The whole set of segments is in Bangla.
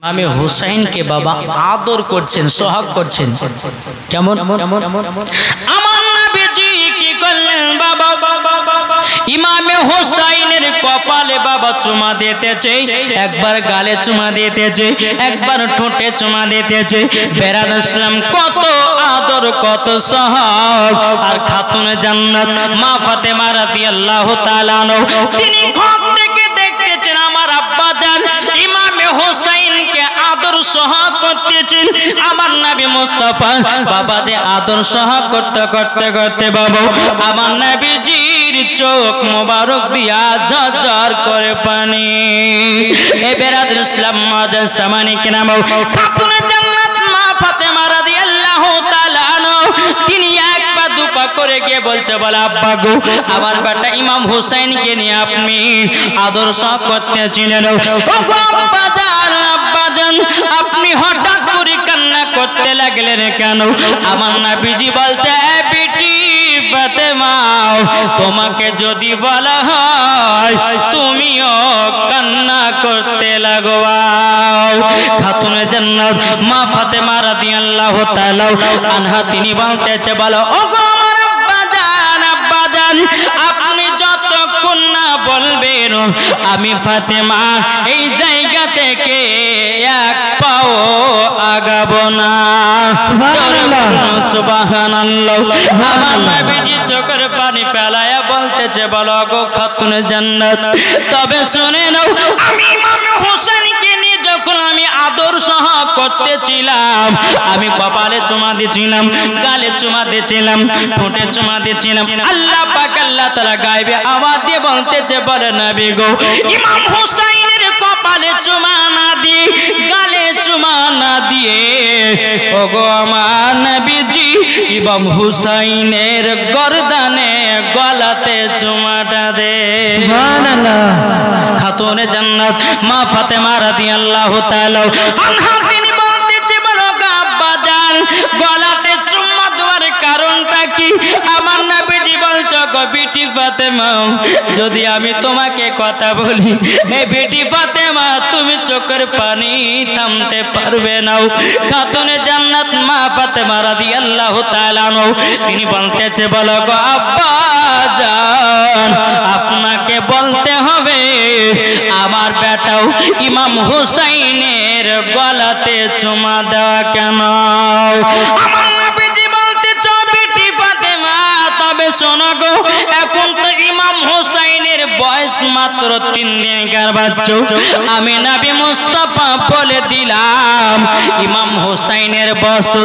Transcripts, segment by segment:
ইমামে হুসাইনকে বাবা আদর করছেন, সোহাগ করছেন। কেমন? আমার নবীজি কি করলেন বাবা? ইমামে হুসাইনের কপালে বাবা চুমা দিতেছে, একবার গালে চুমা দিতেছে, একবার ঠোঁটে চুমা দিতেছে। বেরাদ ইসলাম কত আদর, কত সোহাগ। আর খাতুন জান্নাত মা ফাতেমা রাদিয়াল্লাহু তাআলা আনহা তিনি ঘর থেকে দেখতেছেন আমার আব্বা জান ইমামে হুসাইনকে আদর সোহাগ করতেছেন। আমার নবী মুস্তাফা বাবা যে আদর সোহাগ করতে করতে করতে বাবা আমার নবীজির চোখ মোবারক দিয়া ঝরঝর করে পানি। এ বেরাদুল ইসলাম মাদান সামানি কে নাম খাতুনে জান্নাত মা ফাতেমা রাদিয়াল্লাহু তাআলা আনহা তিনি এক পা দুপা করে গিয়ে বলছে, বলে আব্বা গো আমার বেটা ইমাম হুসাইনকে নিয়ে আপনি আদর সোহাগ করতেছিলেন। ও গো আব্বা জান, আব্বা জান আপনি হঠাৎ করে কান্না করতে লাগলেন কেন? আমার নবীজি বলছে, বেটি ফাতেমা তোমাকে যদি বলা হয় তুমিও কান্না করতে লাগবা। খাতুনে জান্নাত মা ফাতেমা রাদিয়াল্লাহু তাআলা আনহা তিনি বলতেছে, বলো ও গো আমার আব্বা জান, আব্বা জান আপনি যতক্ষণ না বলবেন আমি ফাতেমা এই জায়গা থেকে এক পাও আগাবো না। সুবহানাল্লাহ। আমার নবীজি চোখের পানি ফেলায়া বলতেছে, বলো গো খাতুনে জান্নাত তবে শুনে নাও, আমি ইমাম হোসেনকে নিয়ে যখন আমি আদর সোহাগ করতেছিলাম, আমি কপালে চুমা দিয়েছিলাম, গালে চুমা দিয়েছিলাম, ঠোঁটে চুমা দিয়েছিলাম, আল্লাহ পাক আল্লাহ তাআলা গায়বে আওয়াজ দিয়ে বলতেছে, বলে নবী গো ইমাম হোসেনের কপালে চুমা না দিয়ে, গালে চুমা না দিয়ে ও গো আমার নবীজি ইমাম হুসাইনের গর্দানে গলাতে চুমাটা দে। সুবহানাল্লাহ। খাতুনে জান্নাত মা ফাতেমা রাদিয়াল্লাহু তাআলা আনহা তিনি বলতেছে, বলো গো আব্বা জান গলাতে চুমা দেওয়ার কারণটা কি? আমার নবীজি বলছে, গো বেটি ফাতেমা যদি আমি তোমাকে কথা বলি এ বেটি ফাতেমা তুমি চোখের পানি থামতে পারবে না। খাতুনে জান্নাত মা ফাতেমা রাদিয়াল্লাহু তাআলা তিনি বলতেছে, বলো গো আব্বা জান আপনাকে বলতে হবে আমার বেটাও ইমাম হুসাইনের গলাতে চুমা দেওয়া কেন? আমার নবীজি বলতেছে, বেটি ফাতেমা তবে শোনো গো এখন তো ইমাম হুসাইনের বয়স মাত্র 3 দিনকার বাচ্চা। আমি নবী মুস্তাফা বলে দিলাম ইমাম হুসাইনের বছর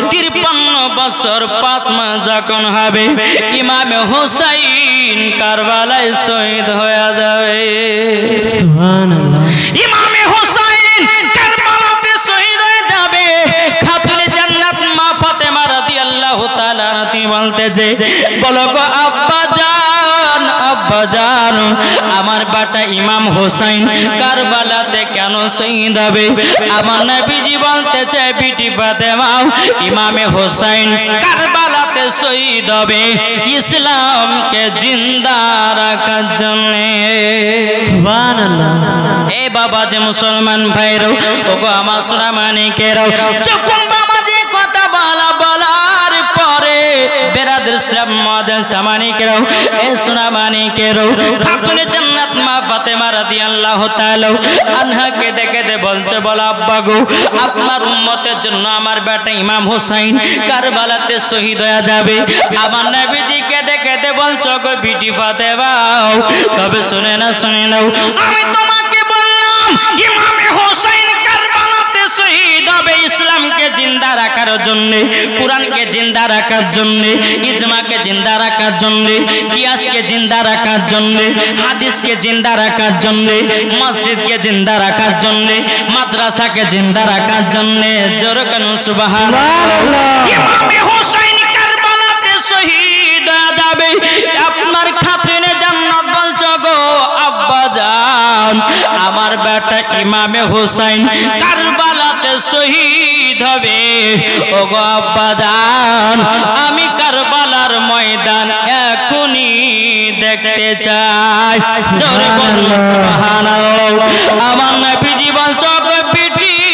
53 বছর 5 মাস যখন হবে ইমাম হুসাইন কারবালায় শহীদ হয়ে যাবে। সুবহানাল্লাহ। ইমাম হুসাইন কারবালাতে শহীদ হয়ে যাবে। খাতুনে জান্নাত মা ফাতেমা রাদিয়াল্লাহু তাআলা তিনি বলতেছে, বলো গো আব্বা জান, আব্বা জান আমার বেটা ইমাম হোসেন কারবালাতে কেন শহীদ হবে? আমার নবীজি বলতেছে, বিটি ফাতেমা ইমামে হোসেন কারবালাতে শহীদ হবে ইসলামকে জিন্দা রাখার জন্য। সুবহানাল্লাহ। এ বাবা যে মুসলমান ভাইরা ওগো আমার সোনা মানিকেরা, যখন বাবা যে কথা বলার পরে বেরাদুল ইসলাম মাদান সামানিকেরা এ সোনা মানিকেরা খাতুনে জান্নাত মা ফাতেমা রাদিয়াল্লাহু তাআলা আনহাকে দেখে বলছে, বলো আব্বা গো আপনার উম্মতের জন্য আমার বেটা ইমাম হোসেন কারবালাতে শহীদ হয়ে যাবে। আমার নবীজিকে দেখে বলছো, গো বিটি ফাতেমা তবে শুনে নাও আমি তোমাকে বললাম ইমাম হোসেন কারবালাতে শহীদ হবে ইসলামকে জিন্দা রাখার জন্য, কুরআনকে জিন্দা রাখার জন্য, ইজমাকে জিন্দা রাখার জন্য, কিয়াসকে জিন্দা রাখার জন্য, হাদিসকে জিন্দা রাখার জন্য, মসজিদকে জিন্দা রাখার জন্য, মাদ্রাসাকে জিন্দা রাখার জন্য। জোরে কেন সুবহানাল্লাহ। ইমাম হোসেন কারবালাতে শহীদ হয়ে যাবে। আপনার খাতুনে জান্নাত বলছো, গো আব্বা জান আমার বেটা ইমামে হোসেন কারবালাতে শহীদ হবে। ও গো আব্বা জান আমি কারবালার ময়দান এখনই দেখতে চাই। জোরে বলুন সুবহানাল্লাহ। আমার নবীজি বলছো, গো বেটি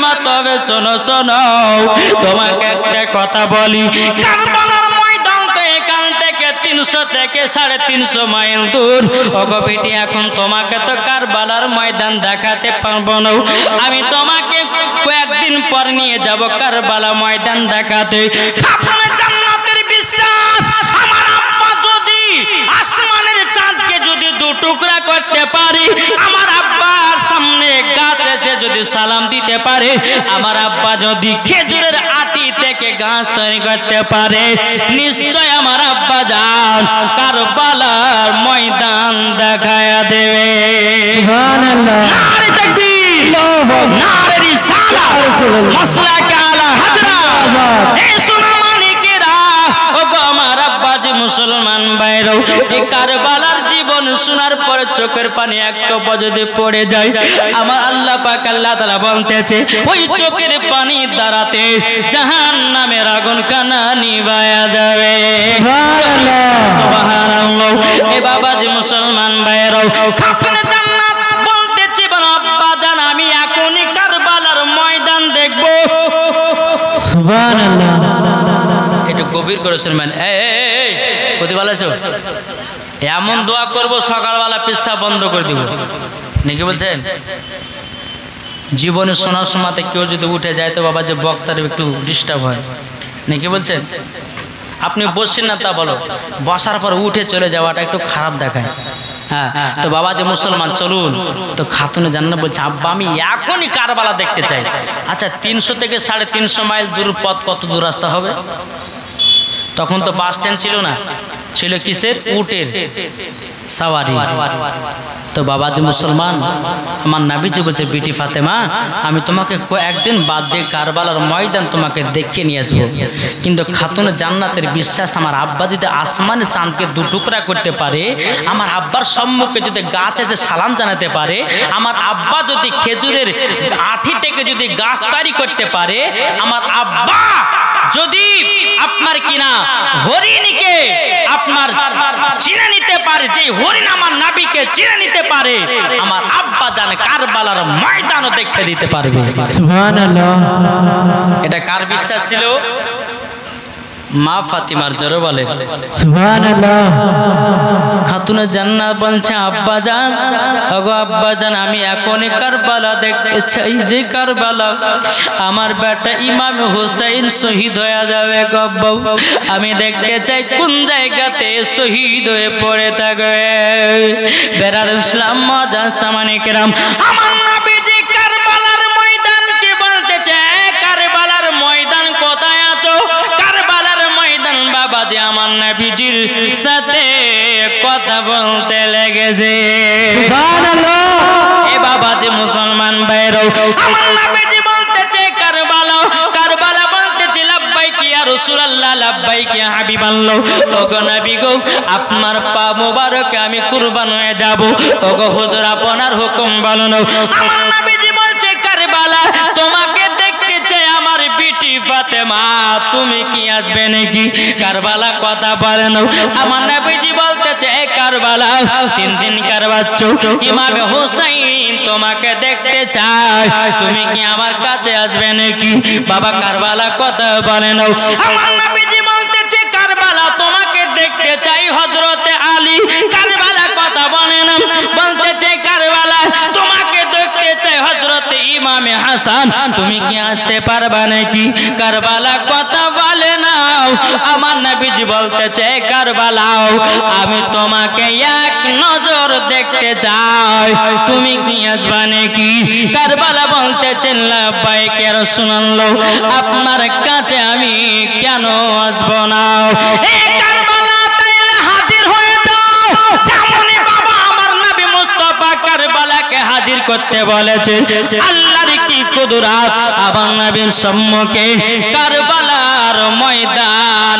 মা তবে শোনো শোনো তোমাকে একটা কথা বলি কারবালার ময়দান তো এখান থেকে 300 থেকে 350 মাইল দূর ওগো বেটি এখন তোমাকে তো কারবালার ময়দান দেখাতে পারবো না আমি তোমাকে কয়েকদিন পর নিয়ে যাব কারবালা ময়দান দেখাতে খাতুনে জান্নাতের বিশ্বাস আমার আব্বা যদি আসমানের চাঁদকে যদি দু টুকরা করতে পারে আমার আব্বার সামনে গাছে এসে যদি সালাম দিতে পারে আমার আব্বা যদি খেজুরের আটি থেকে গাছ তৈরি করতে পারে নিশ্চয় আমার আব্বা যান কারবালার ময়দান দেখায়া দেবে সুবহানাল্লাহ নারে তাকবীর নারে রিসালাত মাসলাক আলা হযরত এই সোনা মানিকেরা ওগো আমার আব্বাজি মুসলমান ভাইরা এই কারবালার জীবন শোনার পর চোখের পানি একটা যদি পড়ে যায় আমার আল্লাহ পাক আল্লাহ তাআলা বলতেছে ওই চোখের পানি দ্বারাতে জাহান্নামের আগুন কানা নিভায়া যাবে সুবহানাল্লাহ সুবহানাল্লাহ এ বাবাজি মুসলমান ভাইরা খাতুনে জান্নাত বলতেছে বলো আব্বা জান আমি এখনই কারবালার ময়দান দেখব সুবহানাল্লাহ একটু গভীর করে শুনবেন এই কতি ভালো আছো এমন দোয়া করব সকালবেলা পেশাব বন্ধ করে দিব নাকি বলছেন জীবনে শোনার সময়তে কেউ যদি উঠে যায় তো বাবা যে বক্তার একটু ডিস্টার্ব হয় নাকি বলছেন আপনি বসছেন না তা বলো বসার পর উঠে চলে যাওয়াটা একটু খারাপ দেখায় হ্যাঁ তো বাবা যে মুসলমান চলুন তো খাতুনে জান্নাত বলছে আব্বা আমি এখনই কারবালা দেখতে চাই আচ্ছা 300 থেকে 350 মাইল দূর পথ কত দূর রাস্তা হবে তখন তো বাস স্ট্যান্ড ছিল না ছিল কিসের উটের সওয়ারি তো বাবা যে মুসলমান আমার নবীজি বলছে বিটি ফাতেমা আমি তোমাকে একদিন বাদ দিয়ে কারবালার ময়দান তোমাকে দেখে নিয়ে আসবো কিন্তু খাতুনে জান্নাতের বিশ্বাস আমার আব্বা যদি আসমানের চাঁদকে দু টুকরা করতে পারে আমার আব্বার সম্মুখে যদি গাছ এসে সালাম জানাতে পারে আমার আব্বা যদি খেজুরের আঠি থেকে যদি গাছ তৈরি করতে পারে আমার আব্বা যদি আপনার কিনা হরিণীকে আপনার চিনে নিতে পারে যে হরিণ আমার নবীকে চিনে নিতে পারে আমার আব্বা জান কারবালার ময়দানও দেখে দিতে পারবে সুবহানাল্লাহ এটা কার বিশ্বাস ছিল মা ফাতিমার জোরে বলে সুবহানাল্লাহ খাতুনে জান্নাত বলছে আব্বা জান ওগো আব্বা জান আমি এখনই কারবালা দেখতে চাই যে কারবালা আমার বেটা ইমাম হোসেন শহীদ হয়ে যাবে গো আব্বা আমি দেখতে চাই কোন জায়গাতে শহীদ হয়ে পড়ে থাকবে বেরার ইসলাম মজা সামানে কেরাম আমার নবীজি কারবালার ময়দান কি বলতেছে কারবালার ময়দান কোথায় আছো কারবালার ময়দান বাবা যে আমার নবীজির সাথে কথা বলতে লেগেছে সুবহানাল্লাহ এ বাবা যে মুসলমান ভাইরা আমার নবীজি বলতেছে কারবালা কারবালা বলতেছে লাব্বাইক ইয়া রাসূলুল্লাহ লাব্বাইক ইয়া হাবিবাল্লাহ ওগো নবী গো আপনার পা মোবারকে আমি কুরবান হয়ে যাব ওগো হুজুর আপনার হুকুম বলুন আমার নবীজি বলছে কারবালা তোমাকে দেখতে চাই আমার বিটি ফাতেমা তুমি কি আসবে নাকি কারবালা কথা বলেন আমার নবীজি বলতেছে এ কারবালা 3 দিন কারবাচ্ছ ইমাম হোসেন তোমাকে দেখতে চাই তুমি কি আমার কাছে আসবে নাকি বাবা কারবালা কথা বলেন আমার নবীজি বলতেছে কারবালা তোমাকে দেখতে চাই হযরতে আলী কারবালা কথা বলেন বলতেছে কারবালা তোমাকে দেখতে চাই হযরতে ইমামে হাসান তুমি কি আসতে পারবে নাকি কারবালা কথা বলে নাও আমার নবীজি বলতেছে কারবালা আমি তোমাকে এক নজর দেখতে চাই তুমি কি আসবে নাকি কারবালা বলতেছে লাব্বাইক ইয়া রাসূলুল্লাহ আপনার কাছে আমি কেন আসব না এ কারবালা তাইলে হাজির হয়ে যাও যেমনই বাবা আমার নবী মুস্তাফা কারবালাকে হাজির করতে বলেছে আল্লাহর কি কুদরত আমার নবীর সম্মুখে কারবালার ময়দান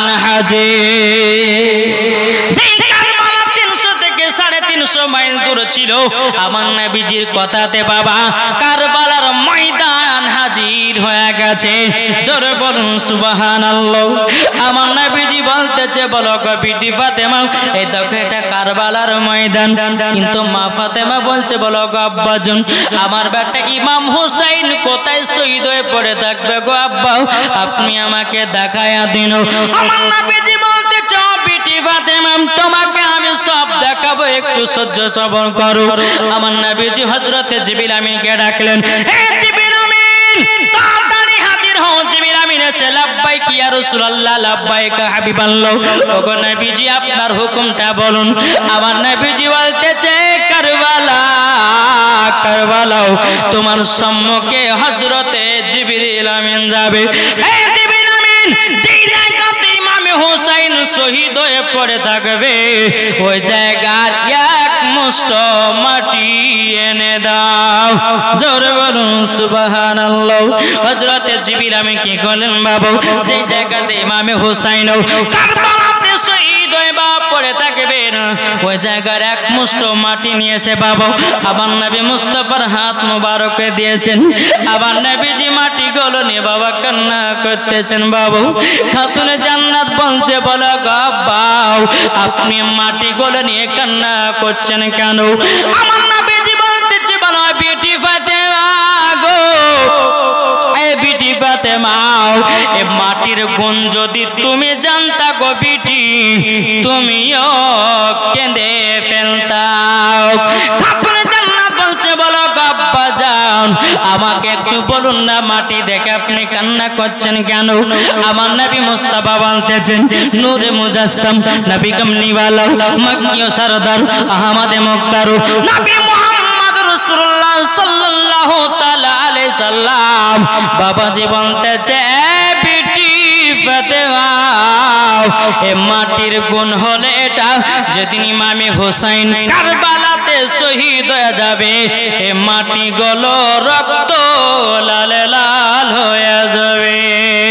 হাজির যেই কারবালা 300 থেকে 350 মাইল দূর ছিল আমার নবীজির কথাতে বাবা কারবালার ময়দান হাজির হয়ে গেছে জোরে জোরে বলুন সুবহানাল্লাহ। আমার নবীজি বলতেছে বলো গো বিটি ফাতেমা এই দেখো এটা কারবালার ময়দান, কিন্তু মা ফাতেমা বলছে বলো গো আব্বাজান আমার বেটা ইমাম হুসাইন কোথায় শহীদ হয়ে পড়ে থাকবে গো আব্বা, আপনি আমাকে দেখায়া দিন। আমার নবীজি বলতেছে বিটি ফাতেমা তোমাকে আমি সব দেখাবো, একটু সহ্য সবর করো। আমার নবীজি হযরতে জিবরিল আমিনকে ডাকলেন, হে জিবরিল আমিন তাড়াতাড়ি হাজির হও। জিবরিল আমিন এসে লাব্বাইক ইয়া রাসূলুল্লাহ, লাব্বাইক হাবিবাল্লাহ। ওগো নবীজি আপনার হুকুমটা বলুন। আমার নবীজি বলতেছে কারবালা কারবালা তোমার সম্মুখে হযরতে জিবরিল আমিন যাবে। হে জিবরিল আমিন যেই জায়গাতে ইমামে হুসাইন শহীদ হয়ে পড়ে থাকবে ওই জায়গার এক মুষ্ট মাটি এনে দাও। জোরে বলুন সুবহানাল্লাহ। হযরতে জিবরিল আমিন কি করলেন বাবু, যেই জায়গাতে ইমামে হুসাইন কারবালাতে শহীদ হয়ে পড়ে থাকবে না ওই জায়গার এক মুষ্ট মাটি নিয়েছে বাবু আমার নবী মুস্তাফার হাত মোবারকে দিয়েছেন। আবার নবীজি মাটি গুলো নিয়ে বাবা কান্না করতেছেন। বাবু খাতুনে জান্নাত বলছে বলো গো আব্বা আপনি মাটি গুলো নিয়ে কান্না করছেন কেন? আমার নবীজি বলতেছে বলো বিটি ফাতেমা গো, এ বিটি ফাতেমা এ মাটির গুণ যদি তুমি জানতা গো বিটি তুমিও কেঁদে ফেলতাও। খাতুনে জান্নাত বলছে বলো গো আব্বা জান আমাকে একটু বলুন না মাটি দেখে আপনি কান্না করছেন কেন? আমার নবী মুস্তাফা বলতেছেন নূরে মুজাসসাম নবী কামলিওয়ালা মক্কিয় সরদার আহমদে মুক্তার নবী মুহাম্মদ রাসূলুল্লাহ সাল্লাল্লাহু তাআলা আলাইহি সাল্লাম বাবাজি বলতেছে বিটি ফাতেমা এ মাটির গুণ হলে এটা যেদিন ইমামে হুসাইন কারবালাতে শহীদ হয়ে যাবে এ মাটি গুলো রক্ত লাল লাল হয়ে যাবে।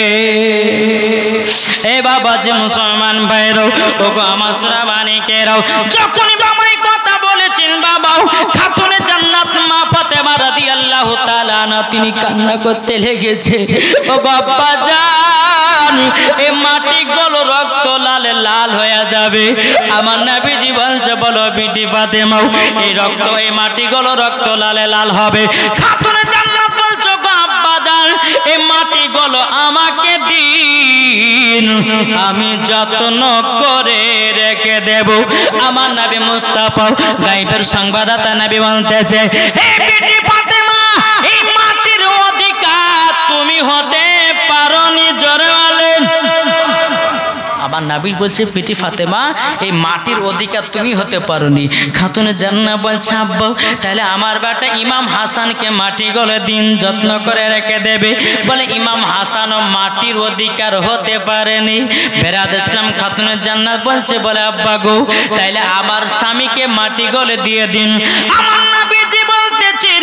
এ বাবাজি মুসলমান ভাইরাও ওগো আমার শ্রাবণীকেরাও যখনই বাবাই কথা বলেছেন বাবা খাতুনে জান্নাত মা ফাতেমা রাদিয়াল্লাহু তাআলা আনহা তিনি কান্না করতে লেগেছে। ওগো আব্বা জান এই মাটি গুলো রক্ত লাল লাল হয়ে যাবে। আমার নবীজি বলছে বলো বিটি ফাতেমা এই রক্ত এই মাটি গুলো রক্ত লাল লাল হবে। খাতুনে জান্নাত বলছো গো আব্বা জান এই মাটি গুলো আমাকে দিন আমি যত্ন করে রেখে দেব। আমার নবী মুস্তাফা গায়বের সংবাদদাতা নবী বলতেছে হে বিটি ফাতেমা এই মাটির অধিকার তুমি হতে পারোনি। জোরে বলেন। আমার নবী বলছে বিটি ফাতেমা এই মাটির অধিকার তুমি হতে পারোনি। খাতুনে জান্নাত বলছে আব্বা তাহলে আমার বেটা ইমাম হাসানকে মাটি গলে দিন যত্ন করে রেখে দেবে। বলে ইমাম হাসানও মাটির অধিকার হতে পারেনি। বেরাদ ইসলাম খাতুনে জান্নাত বলছে বলে আব্বা গো তাইলে আমার স্বামীকে মাটি গলে দিয়ে দিন। আমার নবীজি বলতেছেন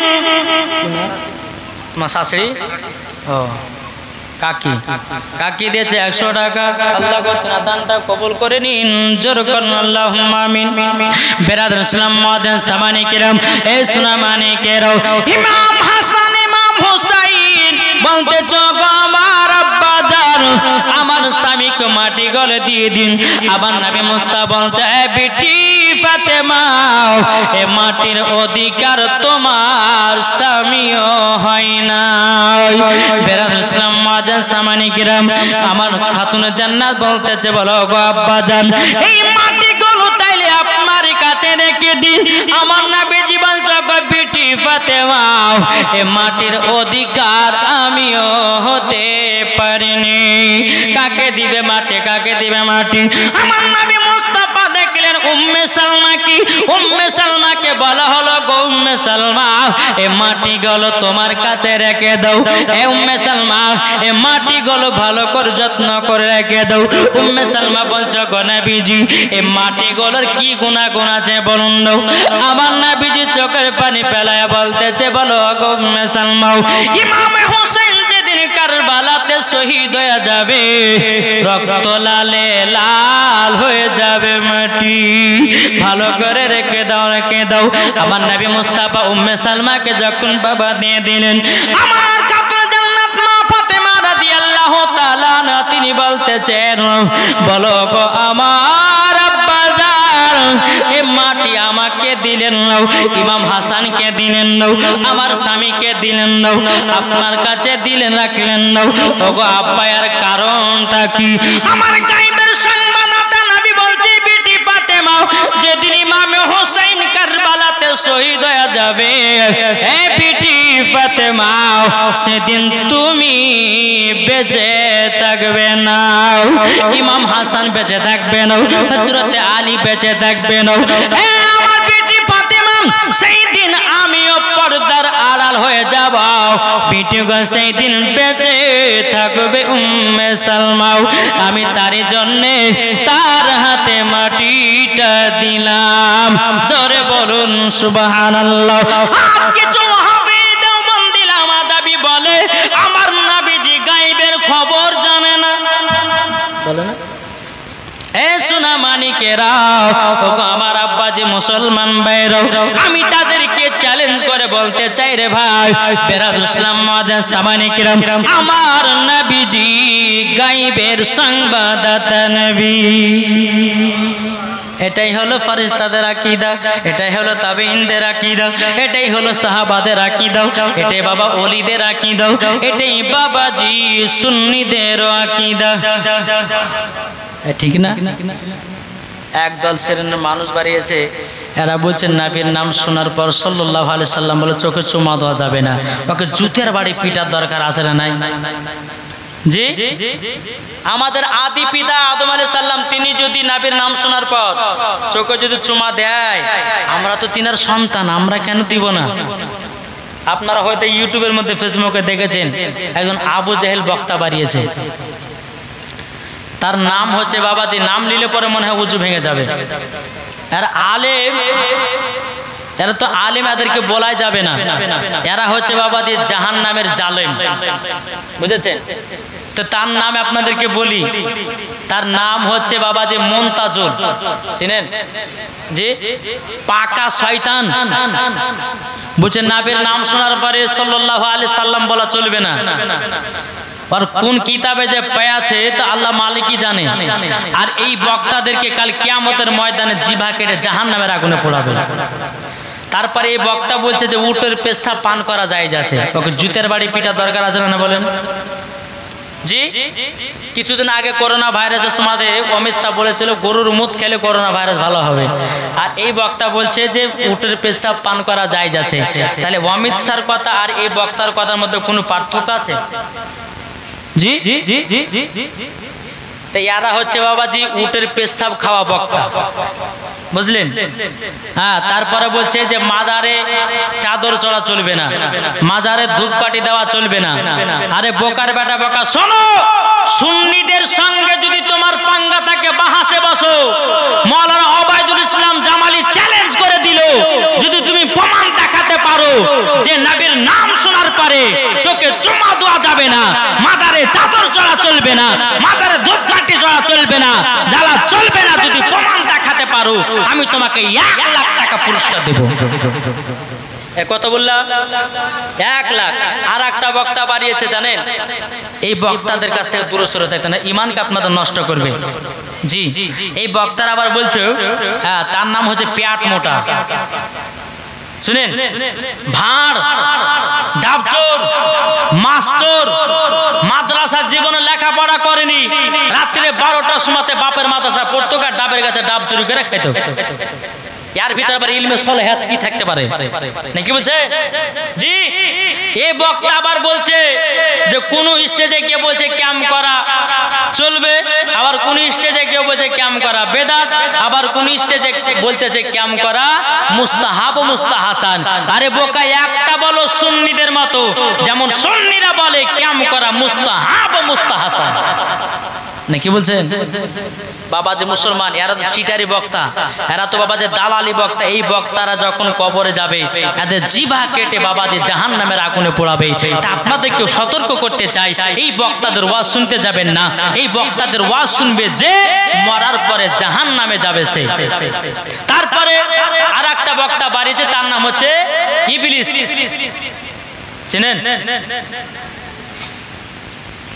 তোমার শাশুড়ি ও কাকি কাকি দিয়েছে 100 টাকা। আল্লাহ দানটা কবুল করে নিন। জোর করুন আল্লাহুম্মা আমিন। বেরাদর ইসলাম মাদান সামানি কিরাম এ সুনামানি কেরাও ইমাম হাসান ইমাম হুসাইন বলতেছ গো আমার আব্বা জান আমার স্বামীকে মাটি গলে দিয়ে দিন। আবার নবী মুস্তাফা বলছে এ বিটি ফাতেমা এ মাটির অধিকার তোমার স্বামীও হয় না। বেরাদর ইসলাম মাদান সামানি কিরাম আমার খাতুনে জান্নাত বলতেছে বলো গো আব্বা জান এই মাটি গুলো তাইলে আপনার কাছে রেখে দিন। আমার নবীজি বলছে গো বিটি ফাতেমা এ মাটির অধিকার আমিও হতে পারিনি। কাকে দিবে মাটি কাকে দিবে মাটি? আমার নবী মুস্তাফা দেখলেন উম্মে সালমা কি উম্মে সালমাকে বলা হলো গো উম্মে সালমা এ মাটি গুলো তোমার কাছে রেখে দাও। এ উম্মে সালমা এ মাটি গুলো ভালো করে যত্ন করে রেখে দাও। উম্মে সালমা বলছে গো নবীজি এ মাটি গুলোর কি গুনাহগুণ আছে বলুন দাও। আমার নবীজি চোখের পানি ফেলায়া বলতেছে বলো গো উম্মে সালমা ইমাম হুসাইন যেদিন কারবালাতে শহীদ হয়ে যাবে রক্ত লালে লাল হয়ে যাবে মাটি ভালো করে রেখে দাও রেখে দাও। আমার নবী মুস্তাফা উম্মে সালমাকে যখন বাবা দিয়ে দিলেন আমার খাতুনে জান্নাত মা ফাতেমা রাদিয়াল্লাহু তিনি বলতেছেন বলো গো আমার আব্বাজান এ মাটি আমাকে দিলেন নাও, ইমাম হাসানকে দিলেন নাও, আমার স্বামীকে দিলেন নাও, আপনার কাছে দিলেন রাখলেন নাও। ওগো আব্বা এর কারণটা কি? আমার গায়েবের সংবাদদাতা নবী বলছে বিটি ফাতেমা যেদিন ইমাম হোসেন কারবালাতে শহীদ হয়ে যাবে এ বিটি ফাতেমা সেদিন তুমি বেঁচে থাকবে না, ইমাম হাসান বেঁচে থাকবে না, হযরত আলী বেঁচে থাকবে না। আমার বিটি ফাতেমা সেই দিন আমিও পর্দার আড়াল হয়ে যাব, বিটিগো সেই দিন বেঁচে থাকবে উম্মে সালমা। আমি তার জন্য তার হাতে মাটিটা দিলাম, জোরে বলুন সুবহানাল্লাহ। আজকে ওয়াহাবি দেওবন্দি লামাদাবি বলে আমার নবীজি গায়েবের খবর জানে না, বলে না? এ সোনা মানিকেরা, আমার আব্বাজি মুসলমান ভাইরা, আমি তাদেরকে চ্যালেঞ্জ করে বলতে চাই রে ভাই বেরাদুল ইসলাম মুআজ্জাজ সামানে কিরাম, আমার নবীজি গায়েবের সংবাদদাতা নবী। এটাই হলো ফেরেশতাদের আকীদা, এটাই হলো তাবেঈনদের আকীদা, এটাই হলো সাহাবাদের আকীদা, এটাই বাবা ওলিদের আকীদা, এটাই বাবাজি সুন্নিদের আকীদা। ঠিক না? একদল শ্রেণীর মানুষ বাড়িয়েছে, এরা বলছেন নবীর নাম শোনার পর সাল্লাল্লাহু আলাইহি সাল্লাম বলে চোখে চুমা দেওয়া যাবে না, ওকে জুতের বাড়ি পিটার দরকার আছে না নাই? জি, আমাদের আদি পিতা আদম আলাইহিস সালাম তিনি যদি নবীর নাম শোনার পর চোখে যদি চুমা দেয়, আমরা তো তিনার সন্তান, আমরা কেন দিব না? আপনারা হয়তো ইউটিউবের মধ্যে ফেসবুকে দেখেছেন একজন আবু জেহেল বক্তা বাড়িয়েছে, তার নাম হচ্ছে বাবাজি, নাম নিলে পরে মনে হয় উজু ভেঙে যাবে। আর আলেম, এরা তো আলেম, এদেরকে বলাই যাবে না, এরা হচ্ছে বাবাজি জাহান্নামের জালেম, বুঝেছেন? তো তার নাম আপনাদেরকে বলি, তার নাম হচ্ছে বাবাজি মুনতাজুল, চিনেন? জি, পাকা শয়তান। বুঝছেন, নবীর নাম শোনার পরে সাল্লাল্লাহু আলাইহি সাল্লাম বলা চলবে না, আর কোন কিতাবে যে পেয়েছে তা আল্লাহ মালিকই জানে। আর এই বক্তাদেরকে কাল কিয়ামতের ময়দানে জিভা কেটে জাহান্নামের আগুনে পোড়াবে। তারপরে এই বক্তা বলছে যে উটের পেশাব পান করা জায়েজ আছে, ওকে জুতের বাড়ি পিটা দরকার আছে না বলেন? জি, কিছুদিন আগে করোনা ভাইরাসের সময় অমিত শাহ বলেছিল গরুর মুত খেলে করোনা ভাইরাস ভালো হবে, আর এই বক্তা বলছে যে উটের পেশাব পান করা জায়েজ আছে। তাহলে অমিত শাহর কথা আর এই বক্তার কথার মধ্যে কোনো পার্থক্য আছে? জি, তো এরা হচ্ছে বাবাজি উটের পেশাব খাওয়া বক্তা, বুঝলেন? হ্যাঁ, তারপরে বলছে যে মাজারে চাদর চড়া চলবে না, মাজারে ধূপকাঠি দেওয়া চলবে না। আরে বোকার বেটা বোকা, শোনো, সুন্নিদের সঙ্গে যদি তোমার পাঙ্গা থাকে বাহাসে বসো। মাওলানা ওবায়দুল ইসলাম জামালি চ্যালেঞ্জ করে দিল, যদি তুমি প্রমাণ দেখাতে পারো যে নবীর নাম শোনার পরে চোখে চুমা দেওয়া যাবে না, মাজারে চাদর চড়া চলবে না, মাজারে ধূপকাঠি চড়া চলবে না, জ্বালা চলবে না, যদি প্রমাণ দেখাতে পারো আমি তোমাকে 1 লাখ টাকা পুরস্কার দেব। কত বললাম? 1 লাখ। আর একটা বক্তা বাড়িয়েছে জানেন, এই বক্তাদের কাছ থেকে দূরে সরে থাকতে না, ইমানকে আপনাদের নষ্ট করবে। জি, এই বক্তারা আবার বলছে, হ্যাঁ, তার নাম হচ্ছে পেট মোটা, শুনেন, ভাঁড়, ডাবচোর, মাস্টার, মাদ্রাসা জীবনে লেখাপড়া করেনি, রাত্রে 12টার সময় বাপের মাদ্রাসা পড়তো, ডাবের গাছে ডাব চুরি করে খাইত। यार ভিতরে আবার ইলমে সলাহাত কি থাকতে পারে নাকি বলছে জি এই বক্তা আবার বলছে যে কোন স্টেজে কে বলছে ক্যাম্প করা চলবে আবার কোন স্টেজে কেউ বলছে ক্যাম্প করা বেদাত আবার কোন স্টেজে বলতেছে ক্যাম্প করা মুস্তাহাব ও মুস্তাহাসান আরে বোকা একটা বলো সুন্নিদের মতো যেমন সুন্নিরা বলে ক্যাম্প করা মুস্তাহাব ও মুস্তাহাসান নাকি বলছেন বাবা যে মুসলমান এরা তো চিটারি বক্তা এরা তো বাবা যে দালালি বক্তা এই বক্তারা যখন কবরে যাবে এদের জিভা কেটে বাবা যে জাহান্নামের আগুনে পোড়াবে তা আপনাদেরকে সতর্ক করতে চাই এই বক্তাদের ওয়াজ শুনতে যাবেন না এই বক্তাদের ওয়াজ শুনবে যে মরার পরে জাহান্নামে যাবে সে তারপরে আরেকটা বক্তা বাড়িছে তার নাম হচ্ছে ইবলিস চিনেন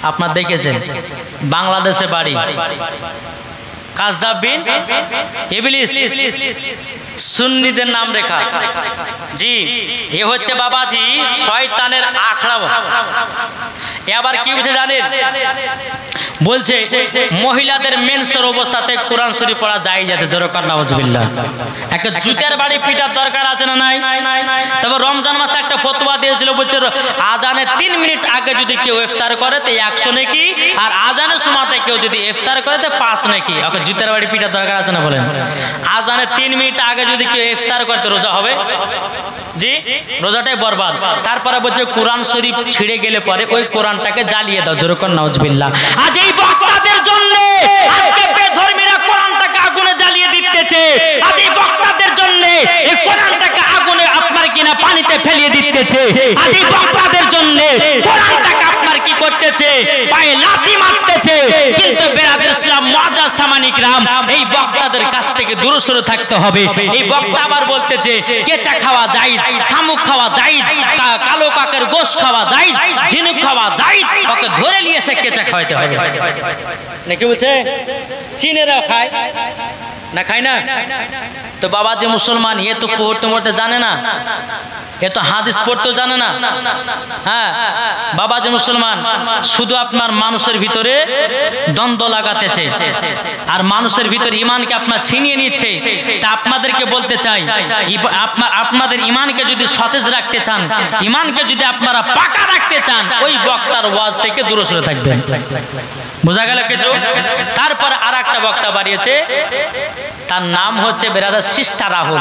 আপনার দেখেছেন বাংলাদেশে বাড়ি কাযযাব বিন ইবলিস সুন্নিদের নাম রেখা জি এ হচ্ছে বাবাজি শয়তানের আখড়া এবার কি হচ্ছে জানেন বলছে মহিলাদের মেন্সের অবস্থাতে কোরআন শরীফ পড়া জায়েজ আছে জোরে কর নাউজুবিল্লাহ একটা জুতার বাড়ি পিটার দরকার আছে না নাই তবে রমজান মাসে একটা ফতোয়া দিয়েছিল বলছে আজানের 3 মিনিট আগে যদি কেউ ইফতার করে তো 100 নেকি আর আজানের সময়তে কেউ যদি ইফতার করে তো 5 নেকি ওকে জুতার বাড়ি পিটার দরকার আছে না বলেন আজানের 3 মিনিট আগে যদি কেউ ইফতার করে তো রোজা হবে জি রোজাটাই বরবাদ তারপরে বলছে কোরআন শরীফ ছিঁড়ে গেলে পরে ওই কোরআনটাকে জ্বালিয়ে দাও জোরে কর নাউজুবিল্লাহ আজ এই বক্তাদের জন্য আজকে বেধর্মীরা কোরআনটাকে আগুনে জ্বালিয়ে দিতেছে আজ এই বক্তাদের জন্য এই কোরআনটাকে আগুনে আপনার কিনা পানিতে ফেলিয়ে দিতেছে আজ এই বক্তাদের জন্য কোরআনটাকে আপনার কি করতেছে পায়ে লাথি মারতেছে কিন্তু বেরাদর ইসলাম মুআজ্জাজ সামানি کرام এই বক্তাদের কাছ থেকে দূরে সরে থাকতে হবে এই বক্তা আবার বলতেছে কেঁচা খাওয়া জায়েজ শামুক খাওয়া জায়েজ কালো কাকের গোশত খাওয়া জায়েজ ঝিনুক খাওয়া জায়েজ ওকে ধরে নিয়ে এসে কেঁচা খাওয়াতে হবে নাকি বলছে চীনেরা খায় না খায় না তো বাবা যে মুসলমান এ তো পড়তে পড়তে জানে না এ তো হাদিস পড়তে জানে না হ্যাঁ বাবা যে মুসলমান শুধু আপনার মানুষের ভিতরে দ্বন্দ্ব লাগাতেছে আর মানুষের ভিতরে ঈমানকে আপনার ছিনিয়ে নিচ্ছে তা আপনাদেরকে বলতে চাই আপনাদের ঈমানকে যদি সতেজ রাখতে চান ঈমানকে যদি আপনারা পাকা রাখতে চান ওই বক্তার ওয়াজ থেকে দূরে সরে থাকবেন বোঝা গেল কিছু তারপর আরেকটা বক্তা বাড়িয়েছে তার নাম হচ্ছে বেরাদার সিস্টার রাহুল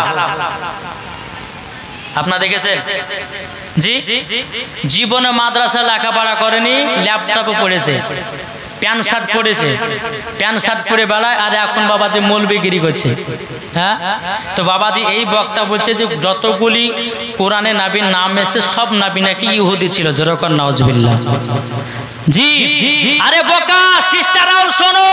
আপনারা দেখেছেন জি জীবনে মাদ্রাসা লেখাপড়া করেনি ল্যাপটপে পড়েছে প্যান্ট শার্ট পরেছে প্যান্ট শার্ট পরে বেলায় আর এখন বাবাজি মৌলবিগিরি করছে হ্যাঁ তো বাবাজি এই বক্তা বলছে যে যতগুলি কোরআনে নবীর নাম এসেছে সব নবী নাকি ইহুদি ছিল জোরে কর নাউজুবিল্লাহ জি আরে বোকা সিস্টার রাহুল শোনো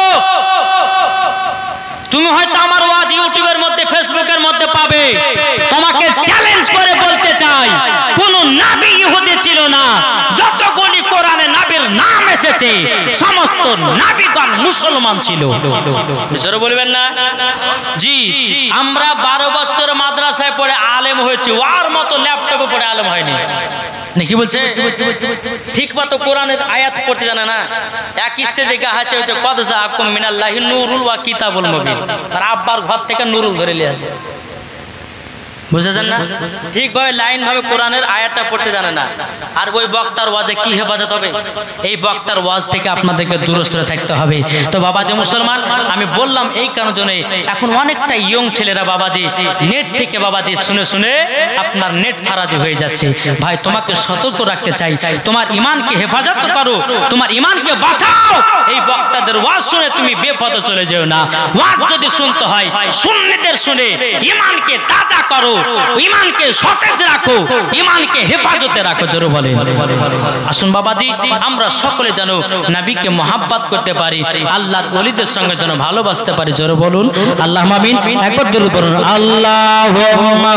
তুমি হয়তো আমার ওয়াজ ইউটিউবের মধ্যে ফেসবুকের মধ্যে পাবে তোমাকে চ্যালেঞ্জ করে বলতে চাই কোন নবী ইহুদি ছিল না যতগুলি কোরআনে নবীর নাম এসেছে সমস্ত নবীগণ মুসলমান ছিল জোরে বলবেন না জি আমরা 12 বছর মাদ্রাসায় পড়ে আলেম হয়েছি ওর মতো ল্যাপটপে পড়ে আলেম হয়নি নাকি বলছে ঠিক মতো কোরআনের আয়াত পড়তে জানে না এক ইচ্ছে জায়গা আছে হচ্ছে কদ জাআকুম মিনাল্লাহি নূরুল ওয়া কিতাবুল মুবিন আর আব্বার ঘর থেকে নূরুল ধরে নিয়ে আসে বুঝেছেন না ঠিকভাবে লাইন ভাবে কোরআনের আয়াতটা পড়তে জানে না আর ওই বক্তার ওয়াজে কি হেফাজত হবে এই বক্তার ওয়াজ থেকে আপনাদেরকে দূরে সরে থাকতে হবে তো বাবাজি মুসলমান আমি বললাম এই কারণে এখন অনেকটা ইয়ং ছেলেরা বাবাজি নেট থেকে বাবাজি শুনে শুনে আপনার নেট ফারাজি হয়ে যাচ্ছে ভাই তোমাকে সতর্ক রাখতে চাই তোমার ঈমানকে হেফাজত করো তোমার ঈমানকে বাঁচাও এই বক্তাদের ওয়াজ শুনে তুমি বেপথে চলে যেও না ওয়াজ যদি শুনতে হয় সুন্নিদের শুনে ঈমানকে তাজা করো ঈমানকে সতেজ রাখো ঈমানকে হেফাজতে রাখো জোরে বলেন আসুন বাবাজি আমরা সকলে যেন নবীকে মহব্বত করতে পারি আল্লাহর ওলিদের সঙ্গে যেন ভালোবাসতে পারি জোরে বলুন আল্লাহুম্মা আমিন একবার দরুদ পড়ুন আল্লাহুম্মা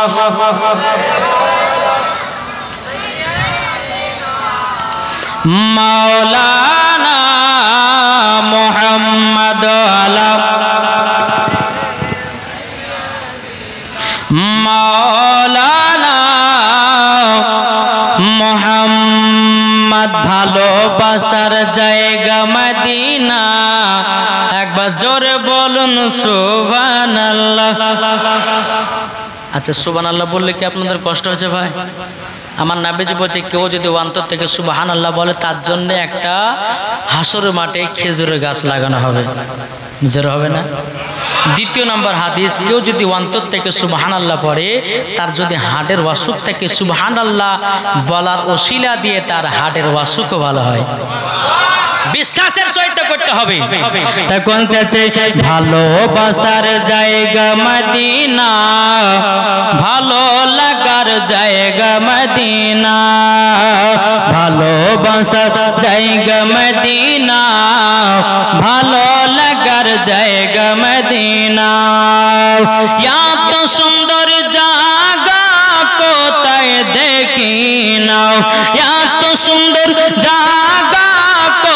মাওলানা মুহাম্মদ আলা মাওলানা মুহাম্মদ ভালোবাসার জায়গা মদিনা একবার জোরে বলুন সুবহানাল্লাহ আচ্ছা সুবহানাল্লাহ বললে কি আপনাদের কষ্ট হচ্ছে ভাই আমার নবীজি বলছে কেউ যদি অন্তর থেকে সুবহানাল্লাহ বলে তার জন্য একটা হাসরের মাঠে খেজুরের গাছ লাগানো হবে জোরে হবে না দ্বিতীয় নম্বর হাদিস কেউ যদি অন্তর থেকে সুবহানাল্লাহ পড়ে তার যদি হার্টের অসুখ থেকে সুবহানাল্লাহ বলার ওসিলা দিয়ে তার হার্টের অসুখও ভালো হয় বিশ্বাসের সহিত করতে হবে তখন কাছে ভালোবাসার জায়গা মদিনা ভালো লাগার জায়গা মদিনা ভালোবাসার জায়গা মদিনা ভালো লাগার জায়গা মদিনা এত সুন্দর জায়গা কোথায় দেখি না এত সুন্দর জায়গা